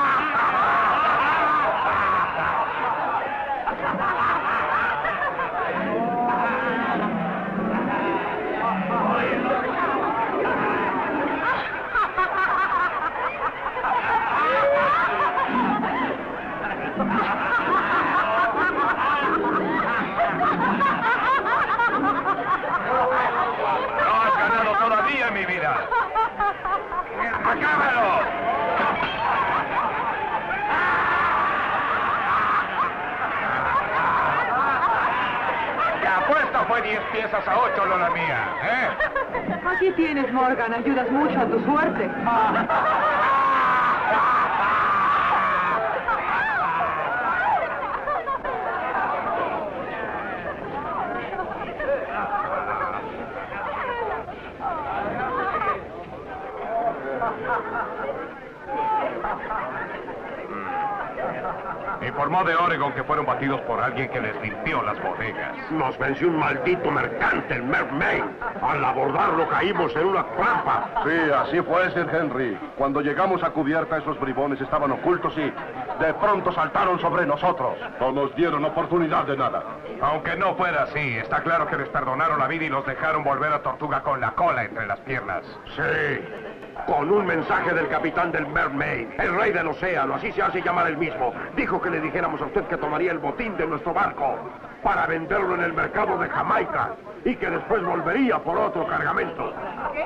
¡Acábalo! La apuesta fue diez piezas a ocho, Lola mía, ¿eh? Aquí tienes, Morgan. Ayudas mucho a tu suerte. Informó de Oregon que fueron batidos por alguien que les limpió las bodegas. Nos venció un maldito mercante, el Mermaid. Al abordarlo caímos en una trampa. Sí, así fue, Sir Henry. Cuando llegamos a cubierta, esos bribones estaban ocultos y de pronto saltaron sobre nosotros. No nos dieron oportunidad de nada. Aunque no fuera así, está claro que les perdonaron la vida y los dejaron volver a Tortuga con la cola entre las piernas. Sí. Con un mensaje del capitán del Mermaid, el rey del océano, así se hace llamar el mismo. Dijo que le dijéramos a usted que tomaría el botín de nuestro barco para venderlo en el mercado de Jamaica y que después volvería por otro cargamento.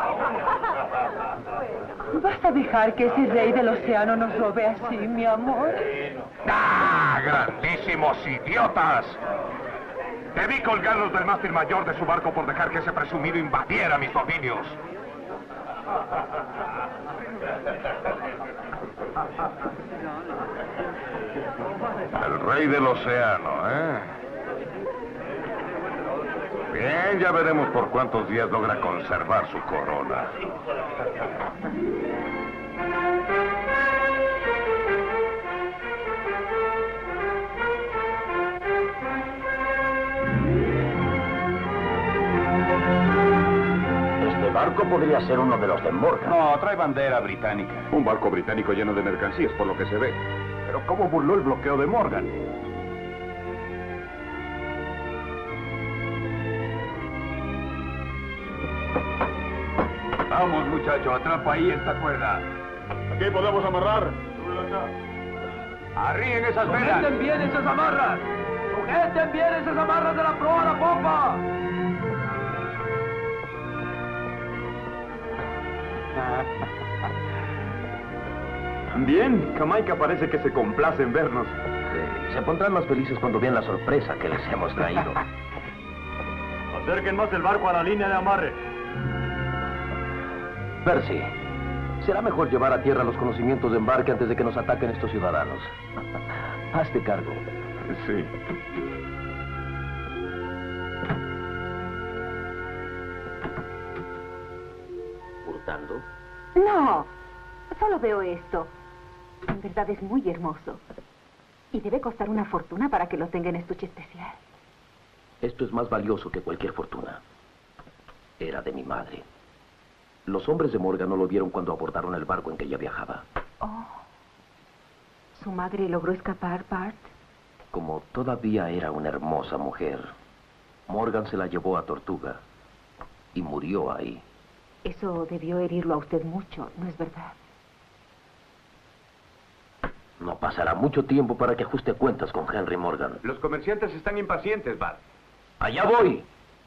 ¿Vas a dejar que ese rey del océano nos robe así, mi amor? ¡Ah, grandísimos idiotas! Debí colgarlos del mástil mayor de su barco por dejar que ese presumido invadiera mis dominios. El rey del océano, ¿eh? Bien, ya veremos por cuántos días logra conservar su corona. Este barco podría ser uno de los de Morgan. No, trae bandera británica. Un barco británico lleno de mercancías, por lo que se ve. Pero ¿cómo burló el bloqueo de Morgan? Vamos, muchacho, atrapa ahí esta cuerda. Aquí podemos amarrar. Arríen esas velas. ¡Sujeten bien esas amarras! ¡Sujeten bien esas amarras de la proa a la popa! Bien, Jamaica parece que se complace en vernos. Sí, se pondrán más felices cuando vean la sorpresa que les hemos traído. Acerquen más el barco a la línea de amarre. Percy, será mejor llevar a tierra los conocimientos de embarque antes de que nos ataquen estos ciudadanos. Hazte cargo. Sí. ¿Hurtando? No, solo veo esto. En verdad es muy hermoso. Y debe costar una fortuna para que lo tenga en estuche especial. Esto es más valioso que cualquier fortuna. Era de mi madre. Los hombres de Morgan no lo vieron cuando abordaron el barco en que ella viajaba. Oh. ¿Su madre logró escapar, Bart? Como todavía era una hermosa mujer, Morgan se la llevó a Tortuga y murió ahí. Eso debió herirlo a usted mucho, ¿no es verdad? No pasará mucho tiempo para que ajuste cuentas con Henry Morgan. Los comerciantes están impacientes, Bart. ¡Allá voy!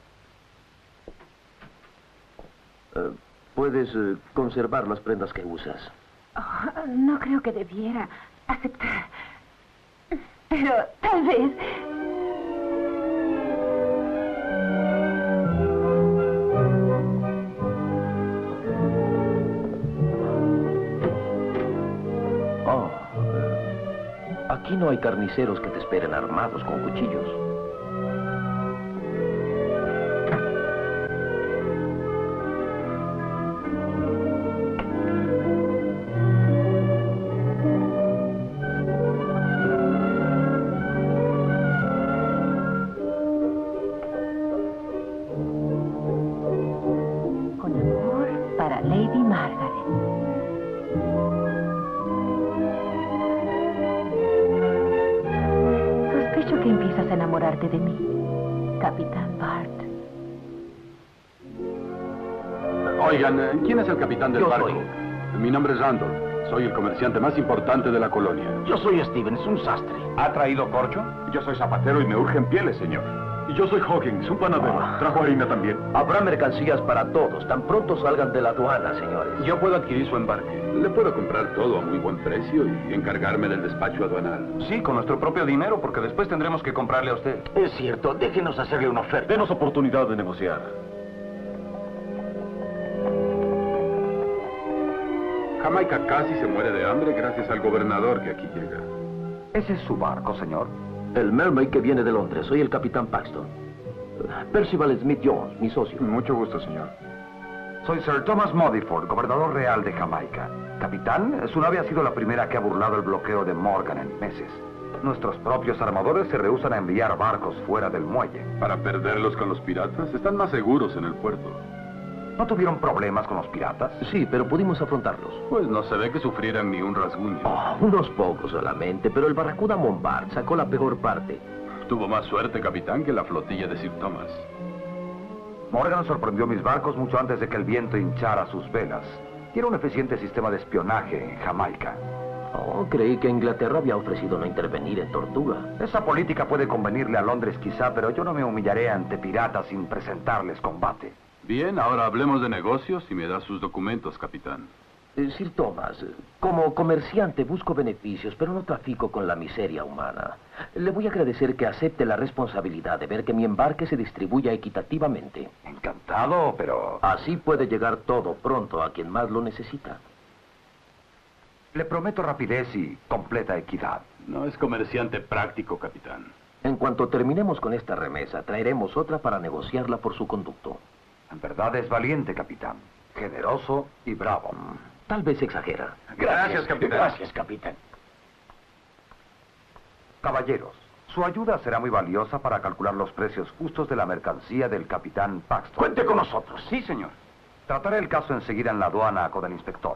Eh, puedes eh, conservar las prendas que usas. Oh, no creo que debiera aceptar. Pero tal vez... Oh, eh, aquí no hay carniceros que te esperen armados con cuchillos. Con amor para Lady Margaret. Sospecho que empiezas a enamorarte de mí, Capitán Bart. Oigan, eh, ¿quién es el capitán del Yo barco? soy. Mi nombre es Randolph. Soy el comerciante más importante de la colonia. Yo soy Stevens, un sastre. ¿Ha traído corcho? Yo soy zapatero y me urgen pieles, señor. Y yo soy Hawkins, un panadero. Ah. Trajo harina también. Habrá mercancías para todos, tan pronto salgan de la aduana, señores. Yo puedo adquirir su embarque. Le puedo comprar todo a muy buen precio y encargarme del despacho aduanal. Sí, con nuestro propio dinero, porque después tendremos que comprarle a usted. Es cierto, déjenos hacerle una oferta. Denos oportunidad de negociar. Jamaica casi se muere de hambre gracias al gobernador que aquí llega. ¿Ese es su barco, señor? El Mermaid que viene de Londres, soy el capitán Paxton. Percival Smith Jones, mi socio. Mucho gusto, señor. Soy Sir Thomas Modiford, gobernador real de Jamaica. Capitán, su nave ha sido la primera que ha burlado el bloqueo de Morgan en meses. Nuestros propios armadores se rehúsan a enviar barcos fuera del muelle. Para perderlos con los piratas, están más seguros en el puerto. ¿No tuvieron problemas con los piratas? Sí, pero pudimos afrontarlos. Pues no se ve que sufrieran ni un rasguño. Oh, unos pocos solamente, pero el barracuda Montbard sacó la peor parte. Tuvo más suerte, capitán, que la flotilla de Sir Thomas. Morgan sorprendió mis barcos mucho antes de que el viento hinchara sus velas. Tiene un eficiente sistema de espionaje en Jamaica. Oh, creí que Inglaterra había ofrecido no intervenir en Tortuga. Esa política puede convenirle a Londres quizá, pero yo no me humillaré ante piratas sin presentarles combate. Bien, ahora hablemos de negocios y me da sus documentos, capitán. Eh, Sir Thomas, eh, como comerciante busco beneficios, pero no trafico con la miseria humana. Le voy a agradecer que acepte la responsabilidad de ver que mi embarque se distribuya equitativamente. Encantado, pero... Así puede llegar todo pronto a quien más lo necesita. Le prometo rapidez y completa equidad. No es comerciante práctico, capitán. En cuanto terminemos con esta remesa, traeremos otra para negociarla por su conducto. En verdad es valiente, capitán. Generoso y bravo. Tal vez exagera. Gracias, capitán. Gracias, capitán. Caballeros, su ayuda será muy valiosa para calcular los precios justos de la mercancía del capitán Paxton. Cuente con nosotros. Sí, señor. Trataré el caso enseguida en la aduana con el inspector.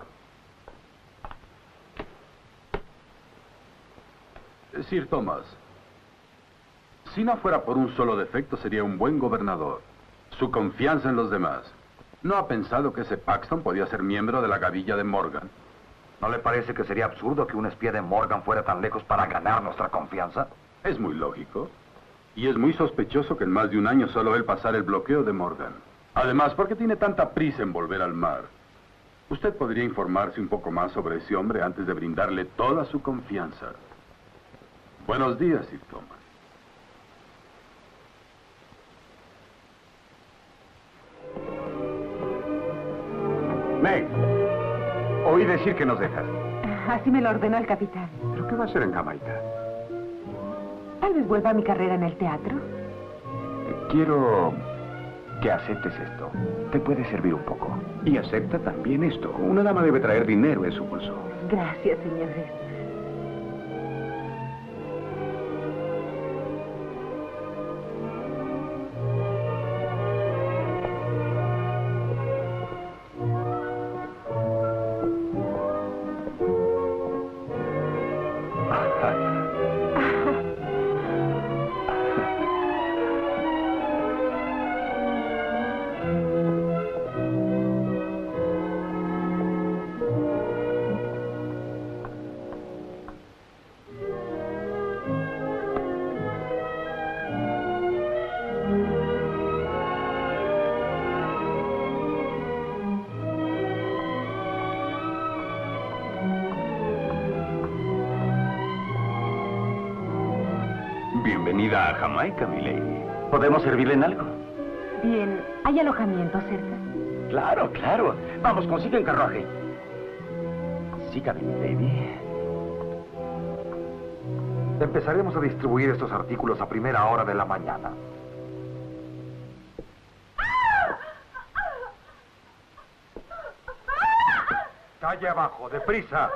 Sir Thomas, si no fuera por un solo defecto, sería un buen gobernador. Su confianza en los demás. ¿No ha pensado que ese Paxton podía ser miembro de la gavilla de Morgan? ¿No le parece que sería absurdo que un espía de Morgan fuera tan lejos para ganar nuestra confianza? Es muy lógico. Y es muy sospechoso que en más de un año solo él pasara el bloqueo de Morgan. Además, ¿por qué tiene tanta prisa en volver al mar? Usted podría informarse un poco más sobre ese hombre antes de brindarle toda su confianza. Buenos días, Sir Thomas. Meg, oí decir que nos dejas. Así me lo ordenó el capitán. ¿Pero qué va a hacer en Jamaica? Tal vez vuelva a mi carrera en el teatro. Quiero que aceptes esto. Te puede servir un poco. Y acepta también esto. Una dama debe traer dinero en su bolso. Gracias, señores. Bienvenida a Jamaica, mi lady. ¿Podemos servirle en algo? Bien, ¿hay alojamiento cerca? Claro, claro. Vamos, consigue un carruaje. Sígame, mi lady. Empezaremos a distribuir estos artículos a primera hora de la mañana. Calle abajo, deprisa.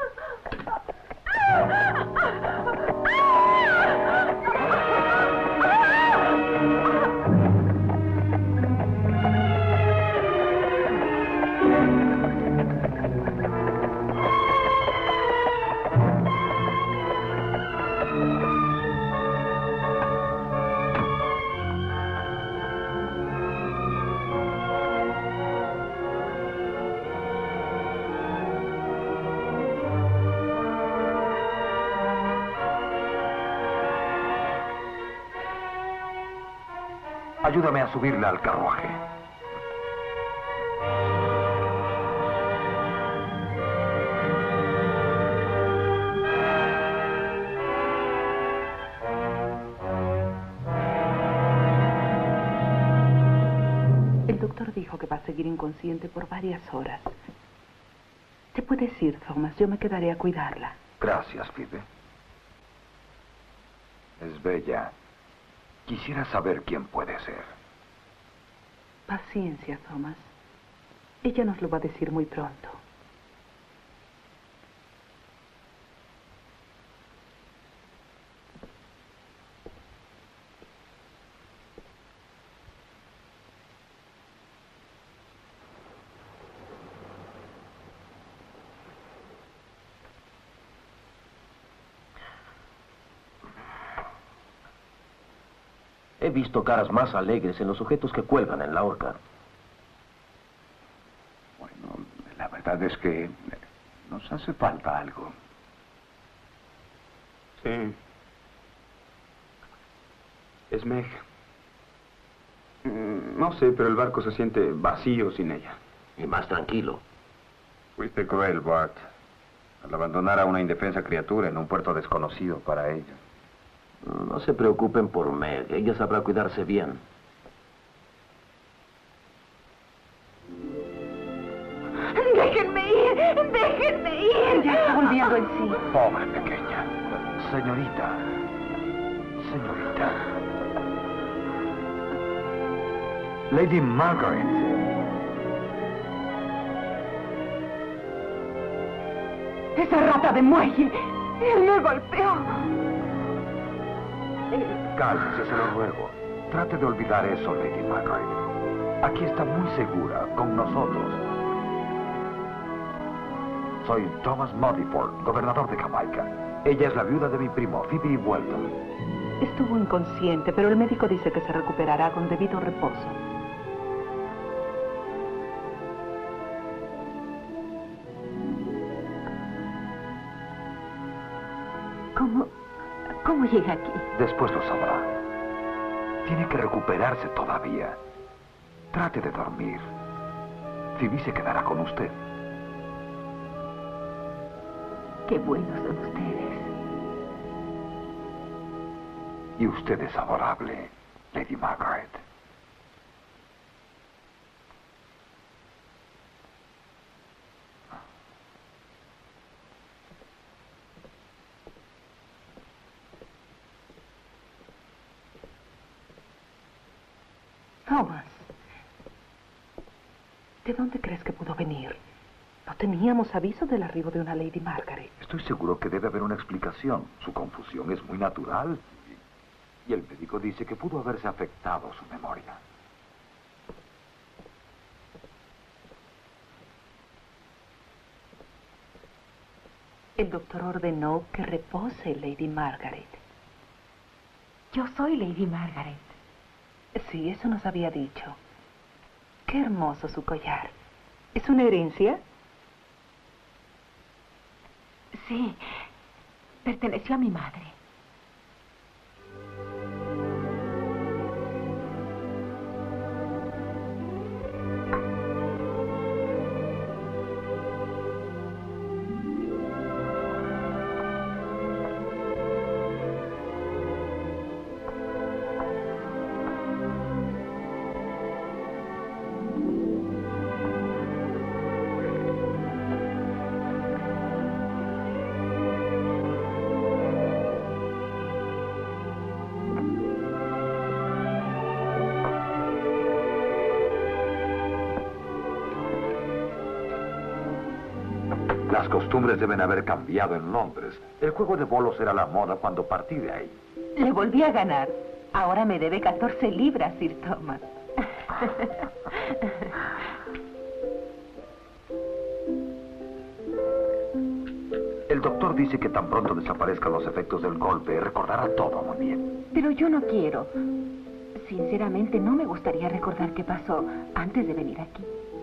Ayúdame a subirle al carruaje. El doctor dijo que va a seguir inconsciente por varias horas. Te puedes ir, Thomas. Yo me quedaré a cuidarla. Gracias, Phoebe. Es bella. Quisiera saber quién puede ser. Paciencia, Thomas. Ella nos lo va a decir muy pronto. He visto caras más alegres en los sujetos que cuelgan en la horca. Bueno, la verdad es que nos hace falta algo. Sí. Es Meg. Mm, No sé, pero el barco se siente vacío sin ella. Y más tranquilo. Fuiste cruel, Bart, al abandonar a una indefensa criatura en un puerto desconocido para ella. No se preocupen por Meg. Ella sabrá cuidarse bien. ¡Déjenme ir! ¡Déjenme ir! Ya está volviendo en sí. Pobre pequeña. Señorita, Señorita. Lady Margaret. ¡Esa rata de muelle! ¡Él me golpeó! Cálmese, se lo ruego. Trate de olvidar eso, Lady Margaret. Aquí está muy segura, con nosotros. Soy Thomas Muddyford, gobernador de Jamaica. Ella es la viuda de mi primo, Phoebe Welton. Estuvo inconsciente, pero el médico dice que se recuperará con debido reposo. ¿Cómo, cómo llega aquí? Después lo sabrá. Tiene que recuperarse todavía. Trate de dormir. Phoebe se quedará con usted. Qué buenos son ustedes. Y usted es adorable, Lady Margaret. Thomas, ¿de dónde crees que pudo venir? No teníamos aviso del arribo de una Lady Margaret. Estoy seguro que debe haber una explicación. Su confusión es muy natural. Y el médico dice que pudo haberse afectado su memoria. El doctor ordenó que repose Lady Margaret. Yo soy Lady Margaret. Sí, eso nos había dicho. Qué hermoso su collar. ¿Es una herencia? Sí, perteneció a mi madre. Las costumbres deben haber cambiado en Londres. El juego de bolos era la moda cuando partí de ahí. Le volví a ganar. Ahora me debe catorce libras, Sir Thomas. El doctor dice que tan pronto desaparezcan los efectos del golpe, recordará todo muy bien. Pero yo no quiero. Sinceramente, no me gustaría recordar qué pasó antes de venir aquí.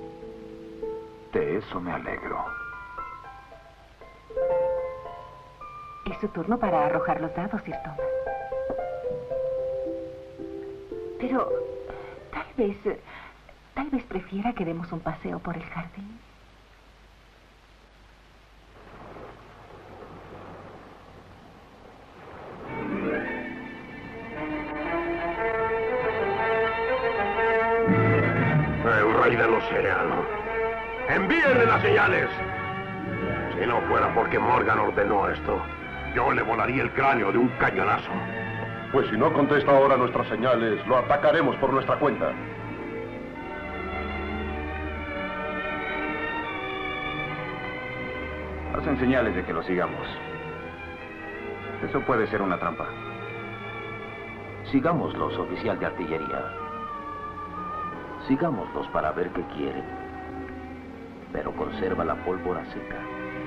De eso me alegro. Es su turno para arrojar los dados, Sir Thomas. Pero tal vez, tal vez prefiera que demos un paseo por el jardín. El rey del océano. ¡Envíenle las señales! Si no fuera porque Morgan ordenó esto, yo le volaría el cráneo de un cañonazo. Pues si no contesta ahora nuestras señales, lo atacaremos por nuestra cuenta. Hacen señales de que lo sigamos. Eso puede ser una trampa. Sigámoslos, oficial de artillería. Sigámoslos para ver qué quieren. Pero conserva la pólvora seca.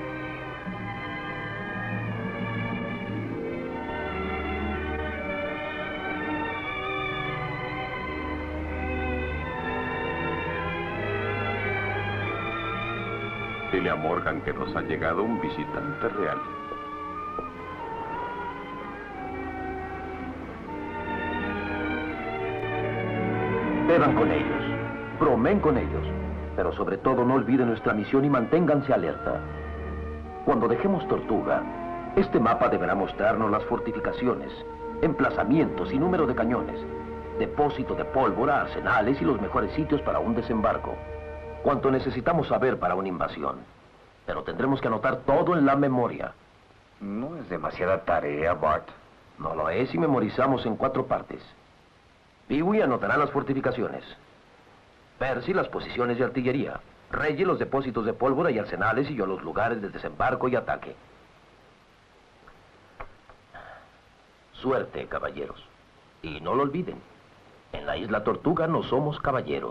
Dile a Morgan que nos ha llegado un visitante real. Beban con ellos, bromen con ellos, pero sobre todo no olviden nuestra misión y manténganse alerta. Cuando dejemos Tortuga, este mapa deberá mostrarnos las fortificaciones, emplazamientos y número de cañones, depósito de pólvora, arsenales y los mejores sitios para un desembarco. Cuanto necesitamos saber para una invasión, pero tendremos que anotar todo en la memoria. No es demasiada tarea, Bart. No lo es si memorizamos en cuatro partes. Peewee anotará las fortificaciones. Percy las posiciones de artillería. Reggie los depósitos de pólvora y arsenales y yo los lugares de desembarco y ataque. Suerte, caballeros. Y no lo olviden, en la Isla Tortuga no somos caballeros.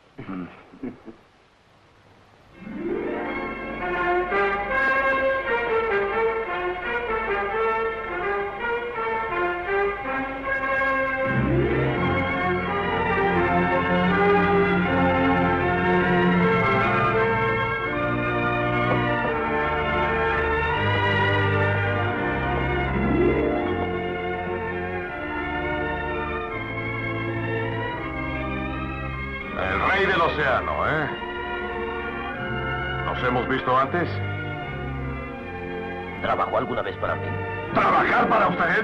Océano, ¿eh? ¿Nos hemos visto antes? ¿Trabajó alguna vez para mí? ¿Trabajar para usted?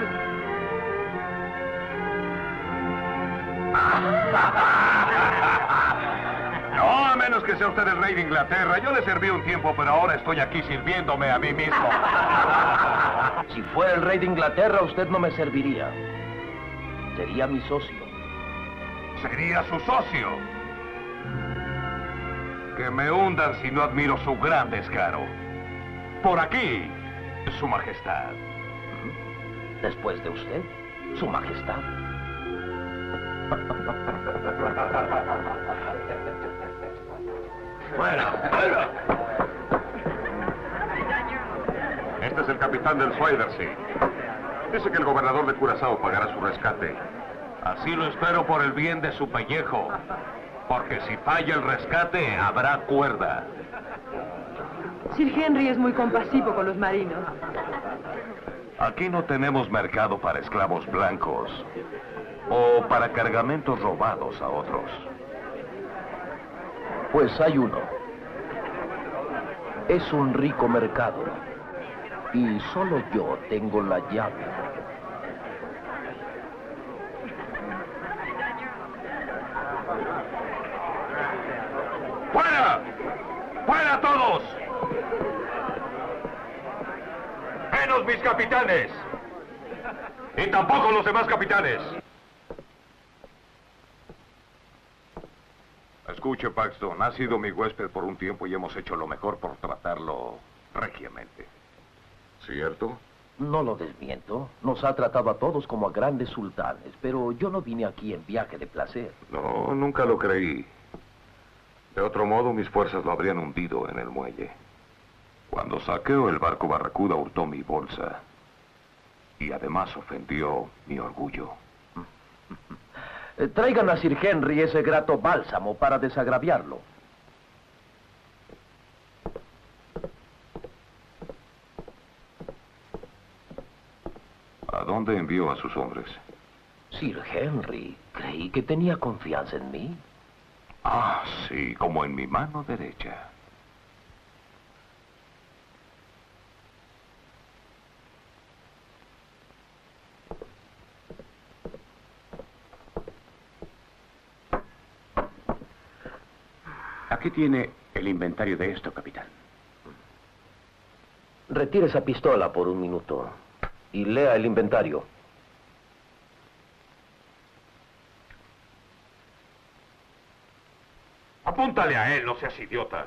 No, a menos que sea usted el rey de Inglaterra. Yo le serví un tiempo, pero ahora estoy aquí sirviéndome a mí mismo. Si fuera el rey de Inglaterra, usted no me serviría. Sería mi socio. ¿Sería su socio? Que me hundan si no admiro su gran descaro. Por aquí, Su Majestad. Después de usted, Su Majestad. Bueno, este es el capitán del Swadersea. Dice que el gobernador de Curazao pagará su rescate. Así lo espero por el bien de su pellejo. Porque si falla el rescate, habrá cuerda. Sir Henry es muy compasivo con los marinos. Aquí no tenemos mercado para esclavos blancos o para cargamentos robados a otros. Pues hay uno. Es un rico mercado. Y solo yo tengo la llave. ¡Fuera! ¡Fuera todos! ¡Menos mis capitanes! ¡Y tampoco los demás capitanes! Escuche, Paxton, ha sido mi huésped por un tiempo y hemos hecho lo mejor por tratarlo regiamente. ¿Cierto? No lo desmiento. Nos ha tratado a todos como a grandes sultanes, pero yo no vine aquí en viaje de placer. No, nunca lo creí. De otro modo, mis fuerzas lo habrían hundido en el muelle. Cuando saqueó el barco Barracuda, hurtó mi bolsa. Y además ofendió mi orgullo. Eh, traigan a Sir Henry ese grato bálsamo para desagraviarlo. ¿A dónde envió a sus hombres? Sir Henry, creí que tenía confianza en mí. Ah, sí, como en mi mano derecha. Aquí tiene el inventario de esto, capitán. Retire esa pistola por un minuto y lea el inventario. Apúntale a él, no seas idiota.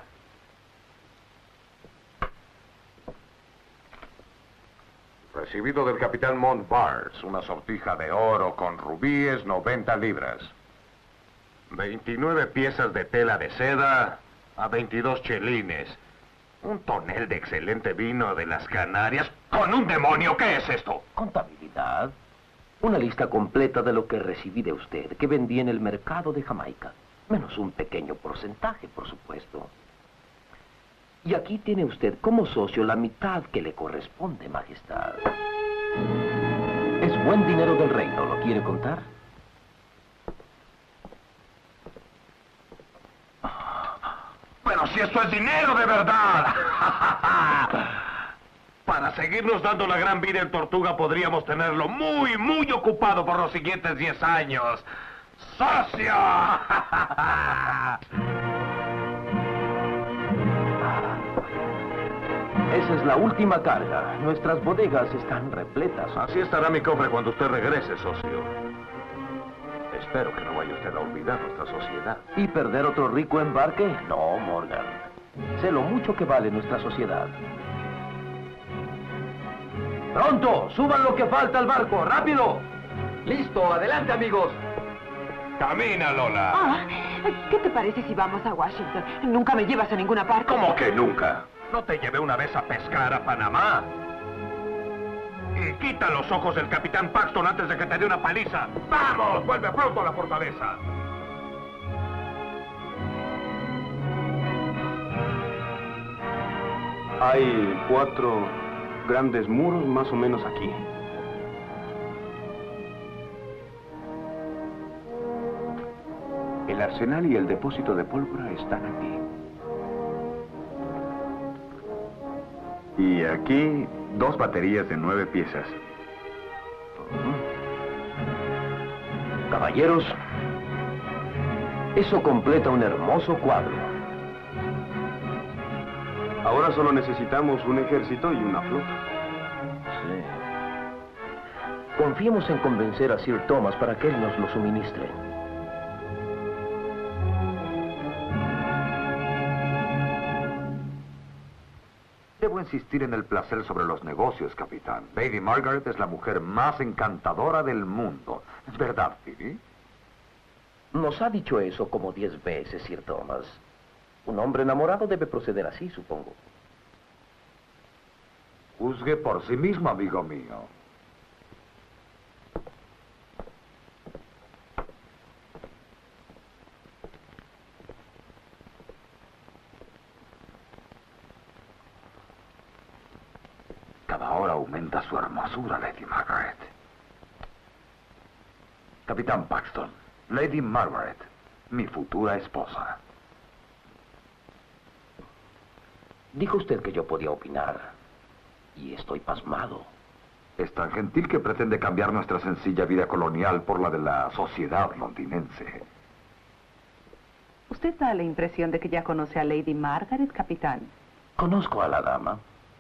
Recibido del capitán Montbars, una sortija de oro con rubíes, noventa libras. veintinueve piezas de tela de seda a veintidós chelines. Un tonel de excelente vino de las Canarias. ¡Con un demonio! ¿Qué es esto? Contabilidad. Una lista completa de lo que recibí de usted, que vendí en el mercado de Jamaica. Menos un pequeño porcentaje, por supuesto. Y aquí tiene usted como socio la mitad que le corresponde, Majestad. Es buen dinero del reino, ¿lo quiere contar? Pero si esto es dinero de verdad. Para seguirnos dando la gran vida en Tortuga podríamos tenerlo muy, muy ocupado por los siguientes diez años. ¡Socio! Esa es la última carga. Nuestras bodegas están repletas. Así estará mi cofre cuando usted regrese, socio. Espero que no vaya usted a olvidar nuestra sociedad. ¿Y perder otro rico embarque? No, Morgan. Sé lo mucho que vale nuestra sociedad. ¡Pronto! ¡Suban lo que falta al barco! ¡Rápido! ¡Listo! ¡Adelante, amigos! ¡Camina, Lola! Ah, ¿qué te parece si vamos a Washington? Nunca me llevas a ninguna parte. ¿Cómo que nunca? ¿No te llevé una vez a pescar a Panamá? Y quita los ojos del capitán Paxton antes de que te dé una paliza. ¡Vamos! ¡Vuelve pronto a la fortaleza! Hay cuatro grandes muros más o menos aquí. El arsenal y el depósito de pólvora están aquí. Y aquí, dos baterías de nueve piezas. Caballeros, eso completa un hermoso cuadro. Ahora solo necesitamos un ejército y una flota. Sí. Confiemos en convencer a Sir Thomas para que él nos lo suministre. Debo insistir en el placer sobre los negocios, capitán. Lady Margaret es la mujer más encantadora del mundo. ¿Es verdad, Phoebe? Nos ha dicho eso como diez veces, Sir Thomas. Un hombre enamorado debe proceder así, supongo. Juzgue por sí mismo, amigo mío. Cada hora aumenta su hermosura, Lady Margaret. Capitán Paxton, Lady Margaret, mi futura esposa. Dijo usted que yo podía opinar. Y estoy pasmado. Es tan gentil que pretende cambiar nuestra sencilla vida colonial por la de la sociedad londinense. ¿Usted da la impresión de que ya conoce a Lady Margaret, capitán? Conozco a la dama.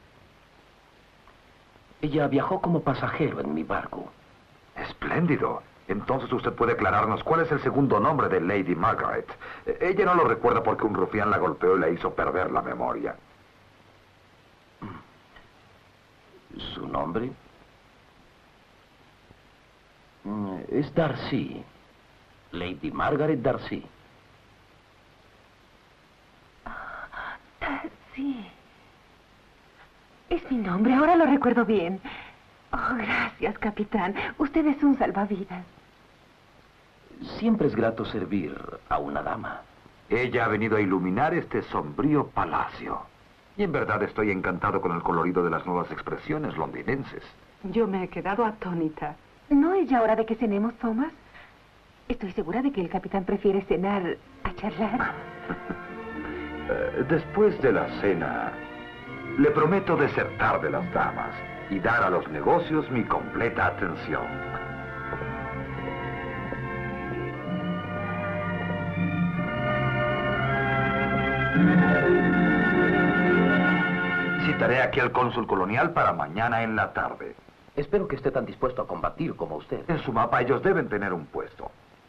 Ella viajó como pasajero en mi barco. Espléndido. Entonces usted puede aclararnos cuál es el segundo nombre de Lady Margaret. Ella no lo recuerda porque un rufián la golpeó y la hizo perder la memoria. ¿Su nombre? Es Darcy. Lady Margaret Darcy. Darcy. Es mi nombre, ahora lo recuerdo bien. Oh, gracias, capitán. Usted es un salvavidas. Siempre es grato servir a una dama. Ella ha venido a iluminar este sombrío palacio. Y en verdad estoy encantado con el colorido de las nuevas expresiones londinenses. Yo me he quedado atónita. ¿No es ya hora de que cenemos, Thomas? Estoy segura de que el capitán prefiere cenar a charlar. uh, después de la cena, le prometo desertar de las damas y dar a los negocios mi completa atención. Citaré aquí al cónsul colonial para mañana en la tarde. Espero que esté tan dispuesto a combatir como usted. En su mapa ellos deben tener un puesto.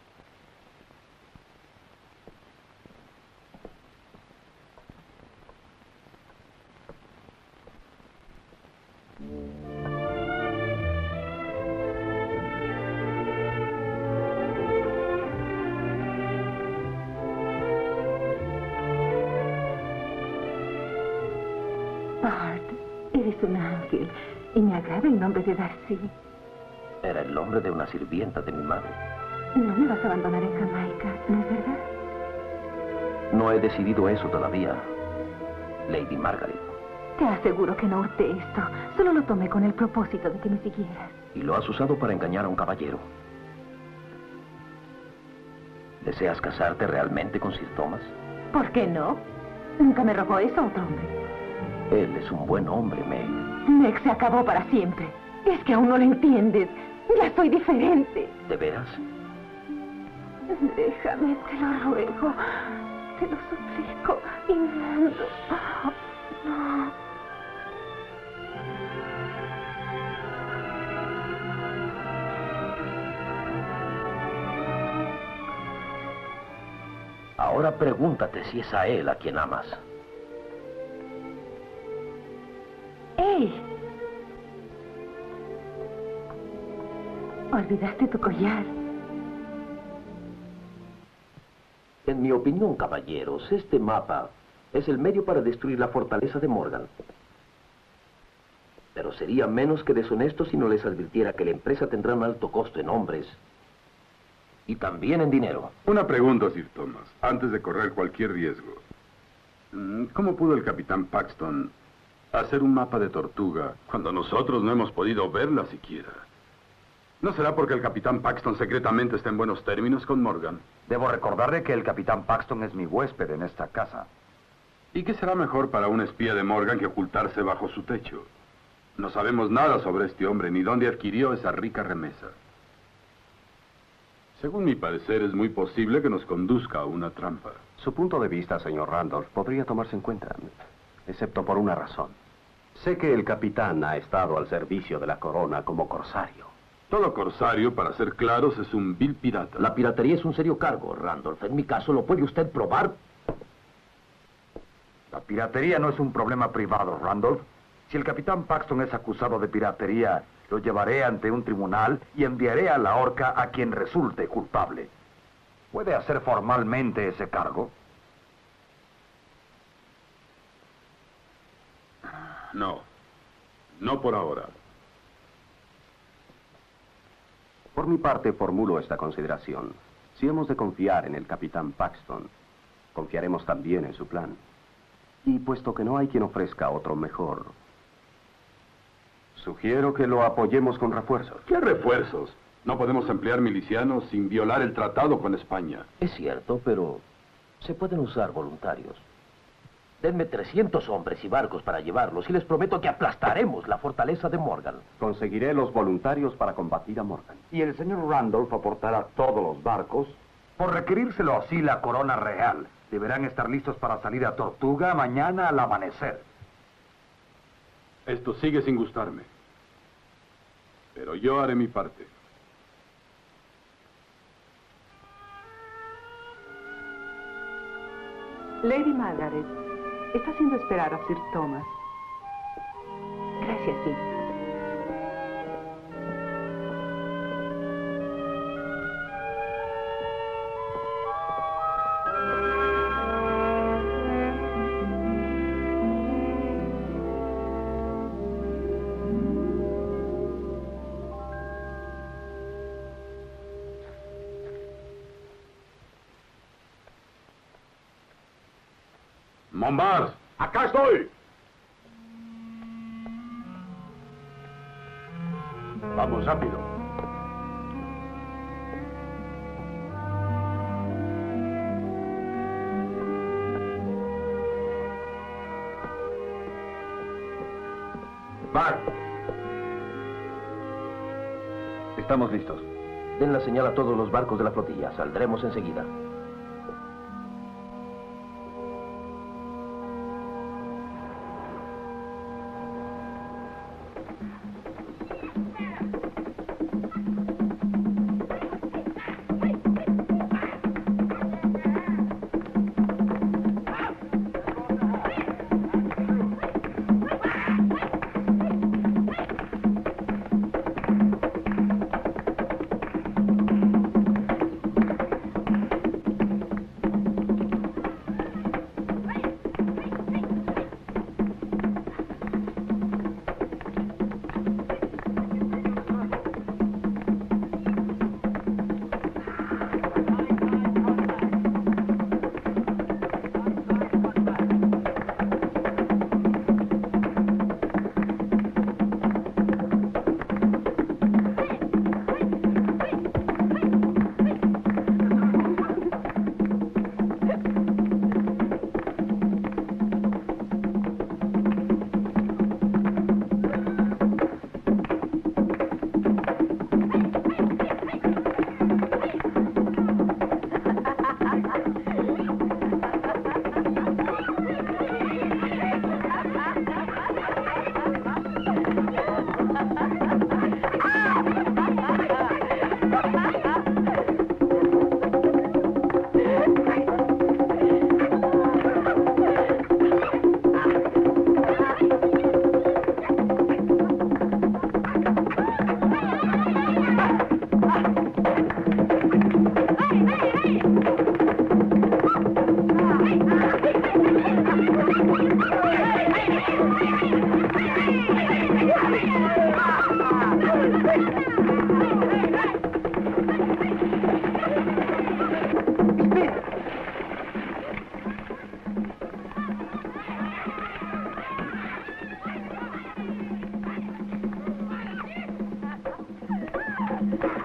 Bart, eres un ángel y me agrada el nombre de Darcy. Era el nombre de una sirvienta de mi madre. No me vas a abandonar en Jamaica, ¿no es verdad? No he decidido eso todavía, Lady Margaret. Te aseguro que no hurté esto. Solo lo tomé con el propósito de que me siguieras. Y lo has usado para engañar a un caballero. ¿Deseas casarte realmente con Sir Thomas? ¿Por qué no? Nunca me robó eso otro hombre. Él es un buen hombre, Meg. Meg se acabó para siempre. Es que aún no lo entiendes. Ya soy diferente. ¿De veras? Déjame, te lo ruego. Te lo suplico. Inmundo. No. Ahora pregúntate si es a él a quien amas. ¡Ey! Olvidaste tu collar. En mi opinión, caballeros, este mapa es el medio para destruir la fortaleza de Morgan. Pero sería menos que deshonesto si no les advirtiera que la empresa tendrá un alto costo en hombres y también en dinero. Una pregunta, Sir Thomas, antes de correr cualquier riesgo. ¿Cómo pudo el capitán Paxton hacer un mapa de Tortuga cuando nosotros no hemos podido verla siquiera? ¿No será porque el capitán Paxton secretamente está en buenos términos con Morgan? Debo recordarle que el capitán Paxton es mi huésped en esta casa. ¿Y qué será mejor para un espía de Morgan que ocultarse bajo su techo? No sabemos nada sobre este hombre, ni dónde adquirió esa rica remesa. Según mi parecer, es muy posible que nos conduzca a una trampa. Su punto de vista, señor Randolph, podría tomarse en cuenta, excepto por una razón. Sé que el capitán ha estado al servicio de la corona como corsario. Todo corsario, para ser claros, es un vil pirata. La piratería es un serio cargo, Randolph. En mi caso, ¿lo puede usted probar? La piratería no es un problema privado, Randolph. Si el capitán Paxton es acusado de piratería, lo llevaré ante un tribunal y enviaré a la horca a quien resulte culpable. ¿Puede hacer formalmente ese cargo? No. No por ahora. Por mi parte, formulo esta consideración. Si hemos de confiar en el capitán Paxton, confiaremos también en su plan. Y puesto que no hay quien ofrezca otro mejor, sugiero que lo apoyemos con refuerzos. ¿Qué refuerzos? No podemos emplear milicianos sin violar el tratado con España. Es cierto, pero se pueden usar voluntarios. Denme trescientos hombres y barcos para llevarlos y les prometo que aplastaremos la fortaleza de Morgan. Conseguiré los voluntarios para combatir a Morgan. Y el señor Randolph aportará todos los barcos. Por requerírselo así la corona real, deberán estar listos para salir a Tortuga mañana al amanecer. Esto sigue sin gustarme. Pero yo haré mi parte. Lady Margaret, está haciendo esperar a Sir Thomas. Gracias, sí. ¡Montbard! ¡Acá estoy! Vamos rápido. Bart. Estamos listos. Den la señal a todos los barcos de la flotilla. Saldremos enseguida.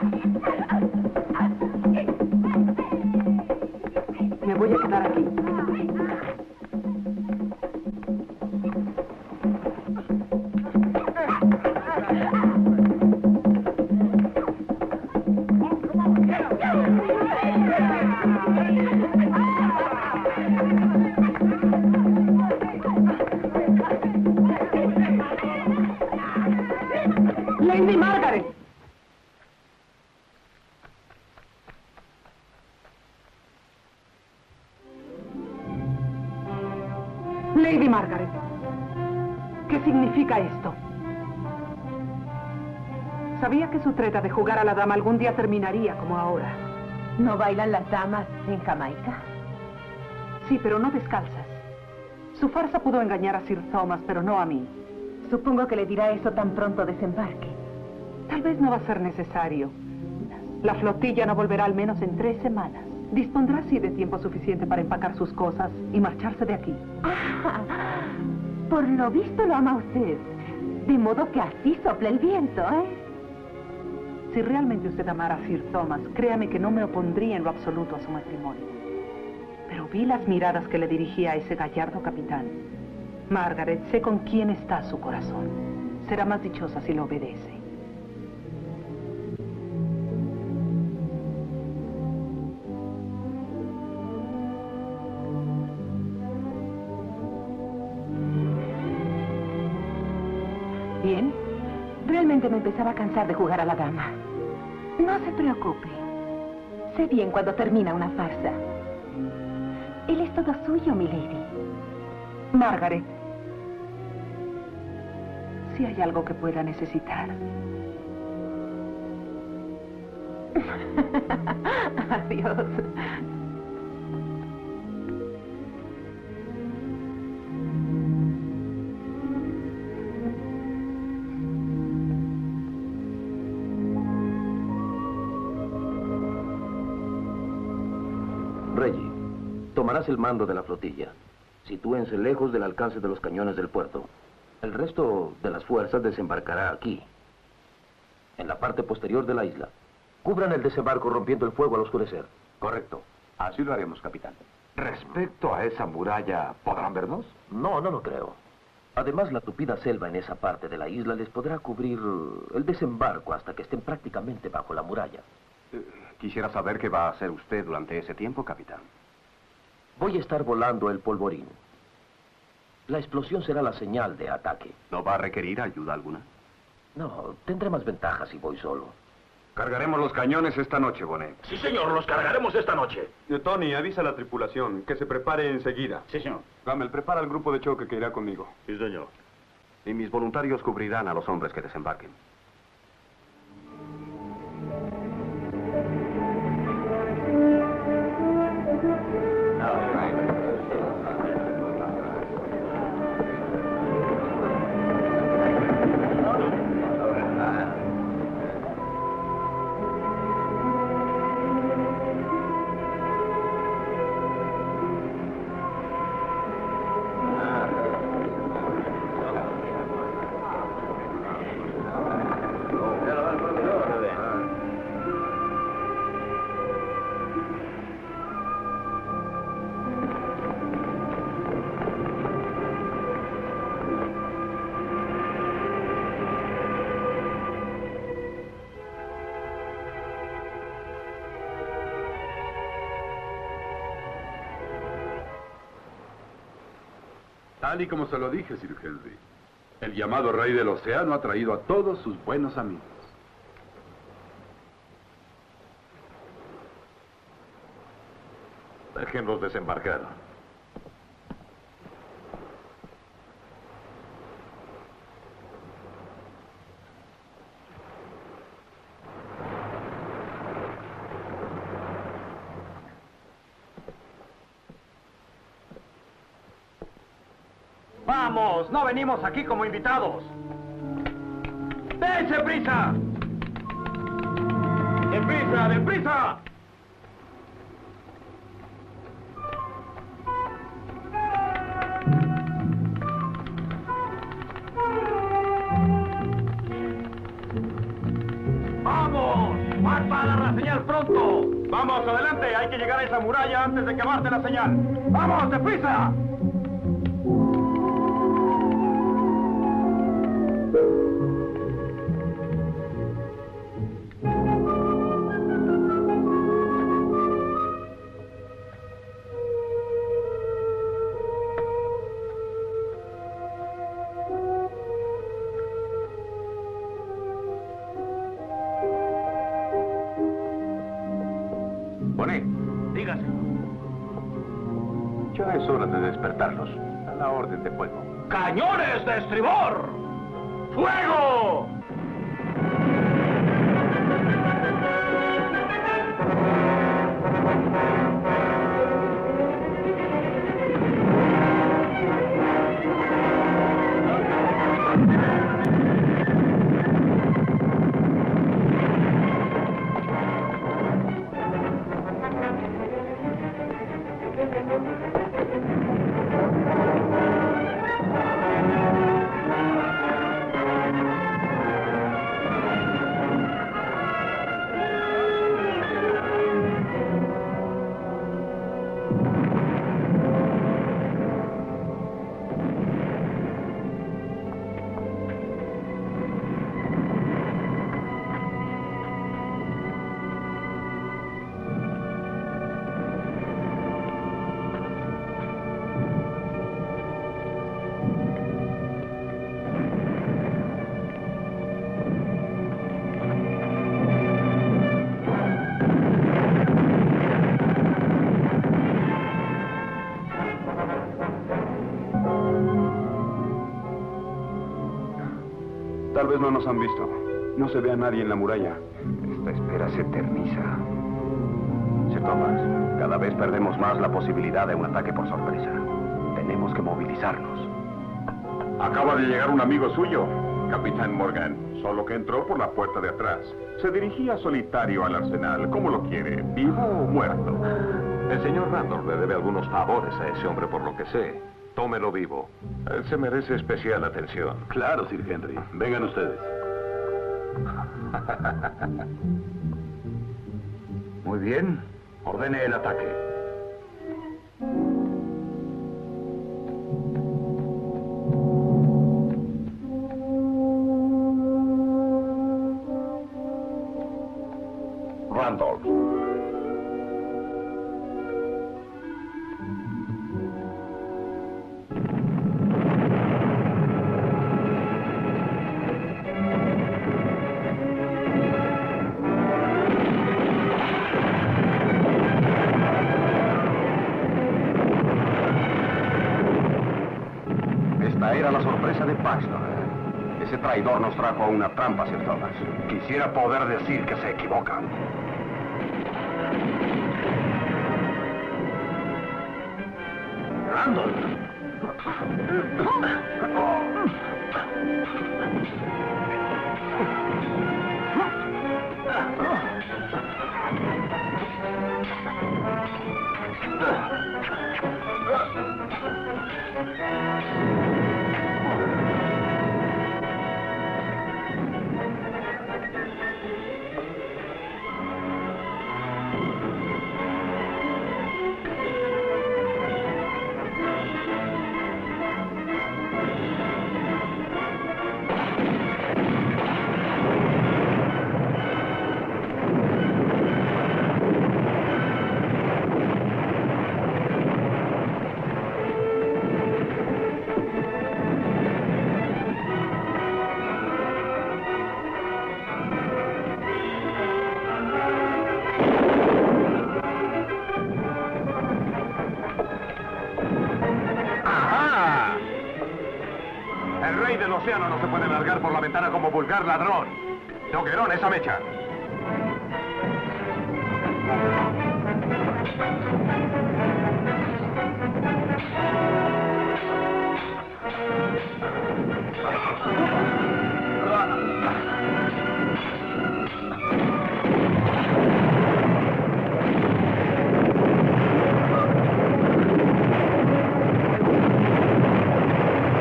Me voy a quedar aquí. Lady Margaret. Lady Margaret, ¿qué significa esto? Sabía que su treta de jugar a la dama algún día terminaría como ahora. ¿No bailan las damas en Jamaica? Sí, pero no descalzas. Su farsa pudo engañar a Sir Thomas, pero no a mí. Supongo que le dirá eso tan pronto desembarque. Tal vez no va a ser necesario. La flotilla no volverá al menos en tres semanas. Dispondrá así de tiempo suficiente para empacar sus cosas y marcharse de aquí. Ah, por lo visto lo ama usted. De modo que así sopla el viento, ¿eh? Si realmente usted amara a Sir Thomas, créame que no me opondría en lo absoluto a su matrimonio. Pero vi las miradas que le dirigía a ese gallardo capitán. Margaret, sé con quién está su corazón. Será más dichosa si lo obedece. Bien. Realmente me empezaba a cansar de jugar a la dama. No se preocupe. Sé bien cuando termina una farsa. Él es todo suyo, milady. Margaret, si hay algo que pueda necesitar. Adiós. Reggie, tomarás el mando de la flotilla. Sitúense lejos del alcance de los cañones del puerto. El resto de las fuerzas desembarcará aquí, en la parte posterior de la isla. Cubran el desembarco rompiendo el fuego al oscurecer. Correcto. Así lo haremos, capitán. Respecto a esa muralla, ¿podrán vernos? No, no lo creo. Además, la tupida selva en esa parte de la isla les podrá cubrir el desembarco hasta que estén prácticamente bajo la muralla. Eh, quisiera saber qué va a hacer usted durante ese tiempo, capitán. Voy a estar volando el polvorín. La explosión será la señal de ataque. ¿No va a requerir ayuda alguna? No, tendré más ventajas si voy solo. Cargaremos los cañones esta noche, Bonnet. Sí, señor, los cargaremos esta noche. Eh, Tony, avisa a la tripulación que se prepare enseguida. Sí, señor. Gamel, prepara el grupo de choque que irá conmigo. Sí, señor. Y mis voluntarios cubrirán a los hombres que desembarquen. Tal y como se lo dije, Sir Henry, el llamado Rey del Océano ha traído a todos sus buenos amigos. Déjenlos desembarcar. ¡Vamos! ¡No venimos aquí como invitados! ¡Dense prisa! ¡Deprisa, deprisa! ¡Vamos! ¡Llegar para dar la señal pronto! Vamos, adelante. Hay que llegar a esa muralla antes de quemarte la señal. ¡Vamos, deprisa! Bonet, Dígase. ya es hora de despertarlos. A la orden de fuego. ¡Cañones de estribor! ¡Fuego! Tal vez no nos han visto. No se ve a nadie en la muralla. Esta espera se eterniza. Sir Thomas, cada vez perdemos más la posibilidad de un ataque por sorpresa. Tenemos que movilizarnos. Acaba de llegar un amigo suyo, Capitán Morgan, solo que entró por la puerta de atrás. Se dirigía solitario al arsenal. ¿Cómo lo quiere? ¿Vivo o muerto? El señor Randolph le debe algunos favores a ese hombre por lo que sé. Tómelo vivo. Él se merece especial atención. Claro, Sir Henry. Vengan ustedes. Muy bien. Ordene el ataque. Randolph. Esta era la sorpresa de Paxton. Ese traidor nos trajo a una trampa, Sir Thomas. Quisiera poder decir que se equivocan. Randolph. El océano no se puede largar por la ventana como vulgar ladrón. Noguerón, esa mecha.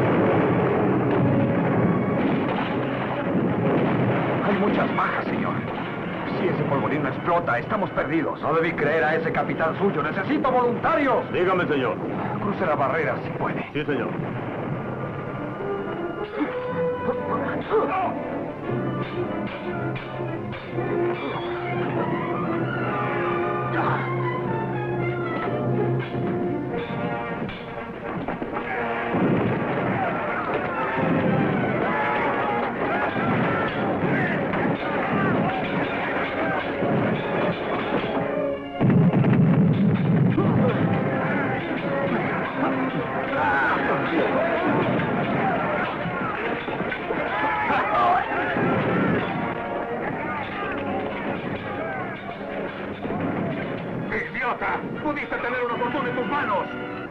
Hay muchas bajas, señor. no explota, estamos perdidos. No debí creer a ese capitán suyo. ¡Necesito voluntarios! Dígame, señor. Cruce la barrera, si puede. Sí, señor. ¡Idiota! ¡Pudiste tener una fortuna en tus manos!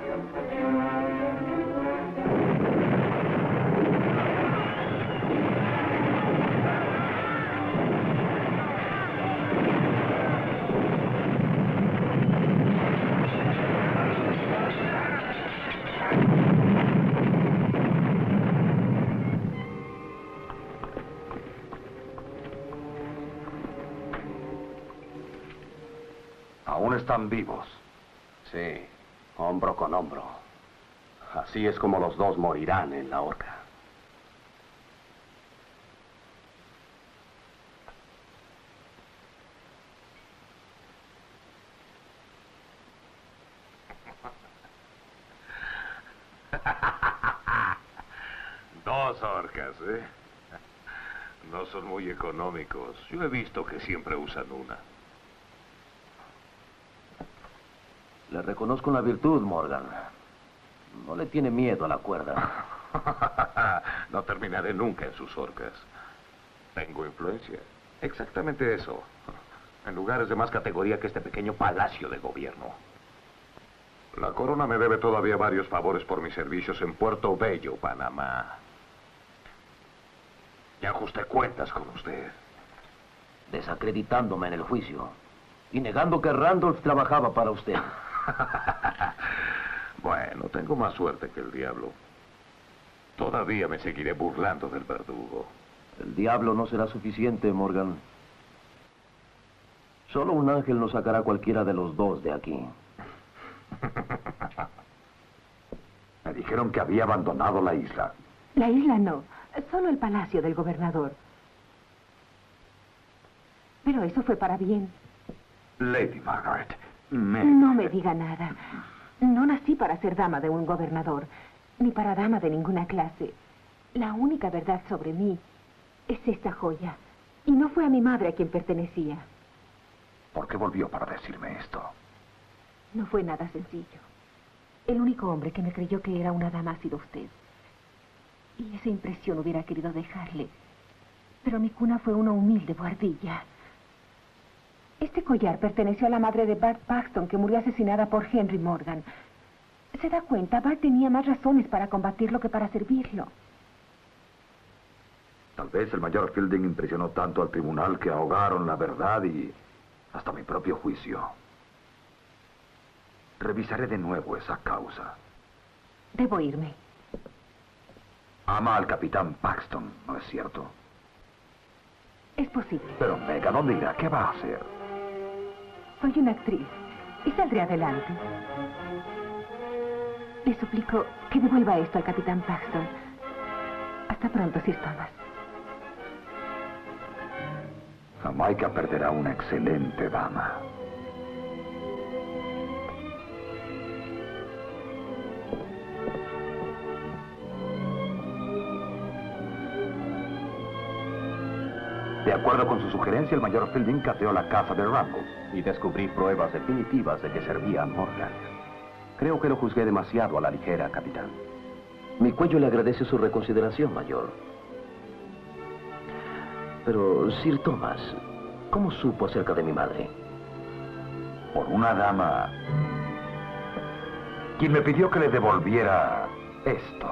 Aún están vivos. Sí, hombro con hombro. Así es como los dos morirán en la horca. Dos horcas, ¿eh? No son muy económicos. Yo he visto que siempre usan una. Le reconozco la virtud, Morgan. No le tiene miedo a la cuerda. No terminaré nunca en sus horcas. Tengo influencia. Exactamente eso. En lugares de más categoría que este pequeño palacio de gobierno. La corona me debe todavía varios favores por mis servicios en Puerto Bello, Panamá. Ya ajusté cuentas con usted. Desacreditándome en el juicio. Y negando que Randolph trabajaba para usted. Bueno, tengo más suerte que el diablo. Todavía me seguiré burlando del verdugo. El diablo no será suficiente, Morgan. Solo un ángel nos sacará cualquiera de los dos de aquí. Me dijeron que había abandonado la isla. La isla no, solo el palacio del gobernador. Pero eso fue para bien. Lady Margaret, me... No me diga nada. No nací para ser dama de un gobernador, ni para dama de ninguna clase. La única verdad sobre mí es esta joya. Y no fue a mi madre a quien pertenecía. ¿Por qué volvió para decirme esto? No fue nada sencillo. El único hombre que me creyó que era una dama ha sido usted. Y esa impresión hubiera querido dejarle. Pero mi cuna fue una humilde buhardilla. Este collar perteneció a la madre de Bart Paxton, que murió asesinada por Henry Morgan. ¿Se da cuenta? Bart tenía más razones para combatirlo que para servirlo. Tal vez el mayor Fielding impresionó tanto al tribunal que ahogaron la verdad y hasta mi propio juicio. Revisaré de nuevo esa causa. Debo irme. Ama al capitán Paxton, ¿no es cierto? Es posible. Pero Meg, ¿dónde irá? ¿Qué va a hacer? Soy una actriz y saldré adelante. Le suplico que devuelva esto al capitán Paxton. Hasta pronto, Sir Thomas. Jamaica perderá una excelente dama. De acuerdo con su sugerencia, el mayor Fielding cateó la casa de Randolph y descubrí pruebas definitivas de que servía a Morgan. Creo que lo juzgué demasiado a la ligera, capitán. Mi cuello le agradece su reconsideración, mayor. Pero, Sir Thomas, ¿cómo supo acerca de mi madre? Por una dama quien me pidió que le devolviera esto.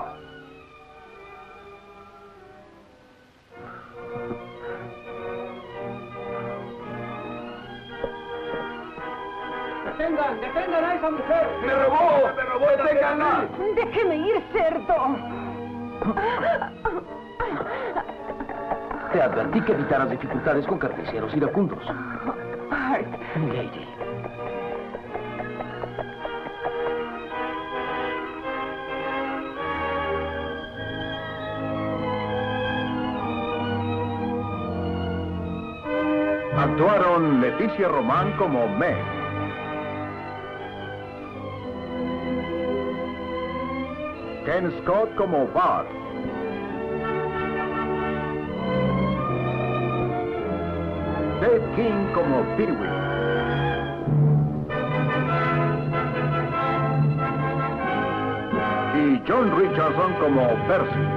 ¡Detengan! ¡Detengan a esa mujer! ¡Me robó! ¡Me robó! ¡Deténganla! ¡Déjeme ir, cerdo! Te advertí que evitaras dificultades con carniceros iracundos. Bart. Lady. Actuaron Leticia Román como Meg, Ken Scott como Bart, Dave King como Pee-wee, y John Richardson como Percy.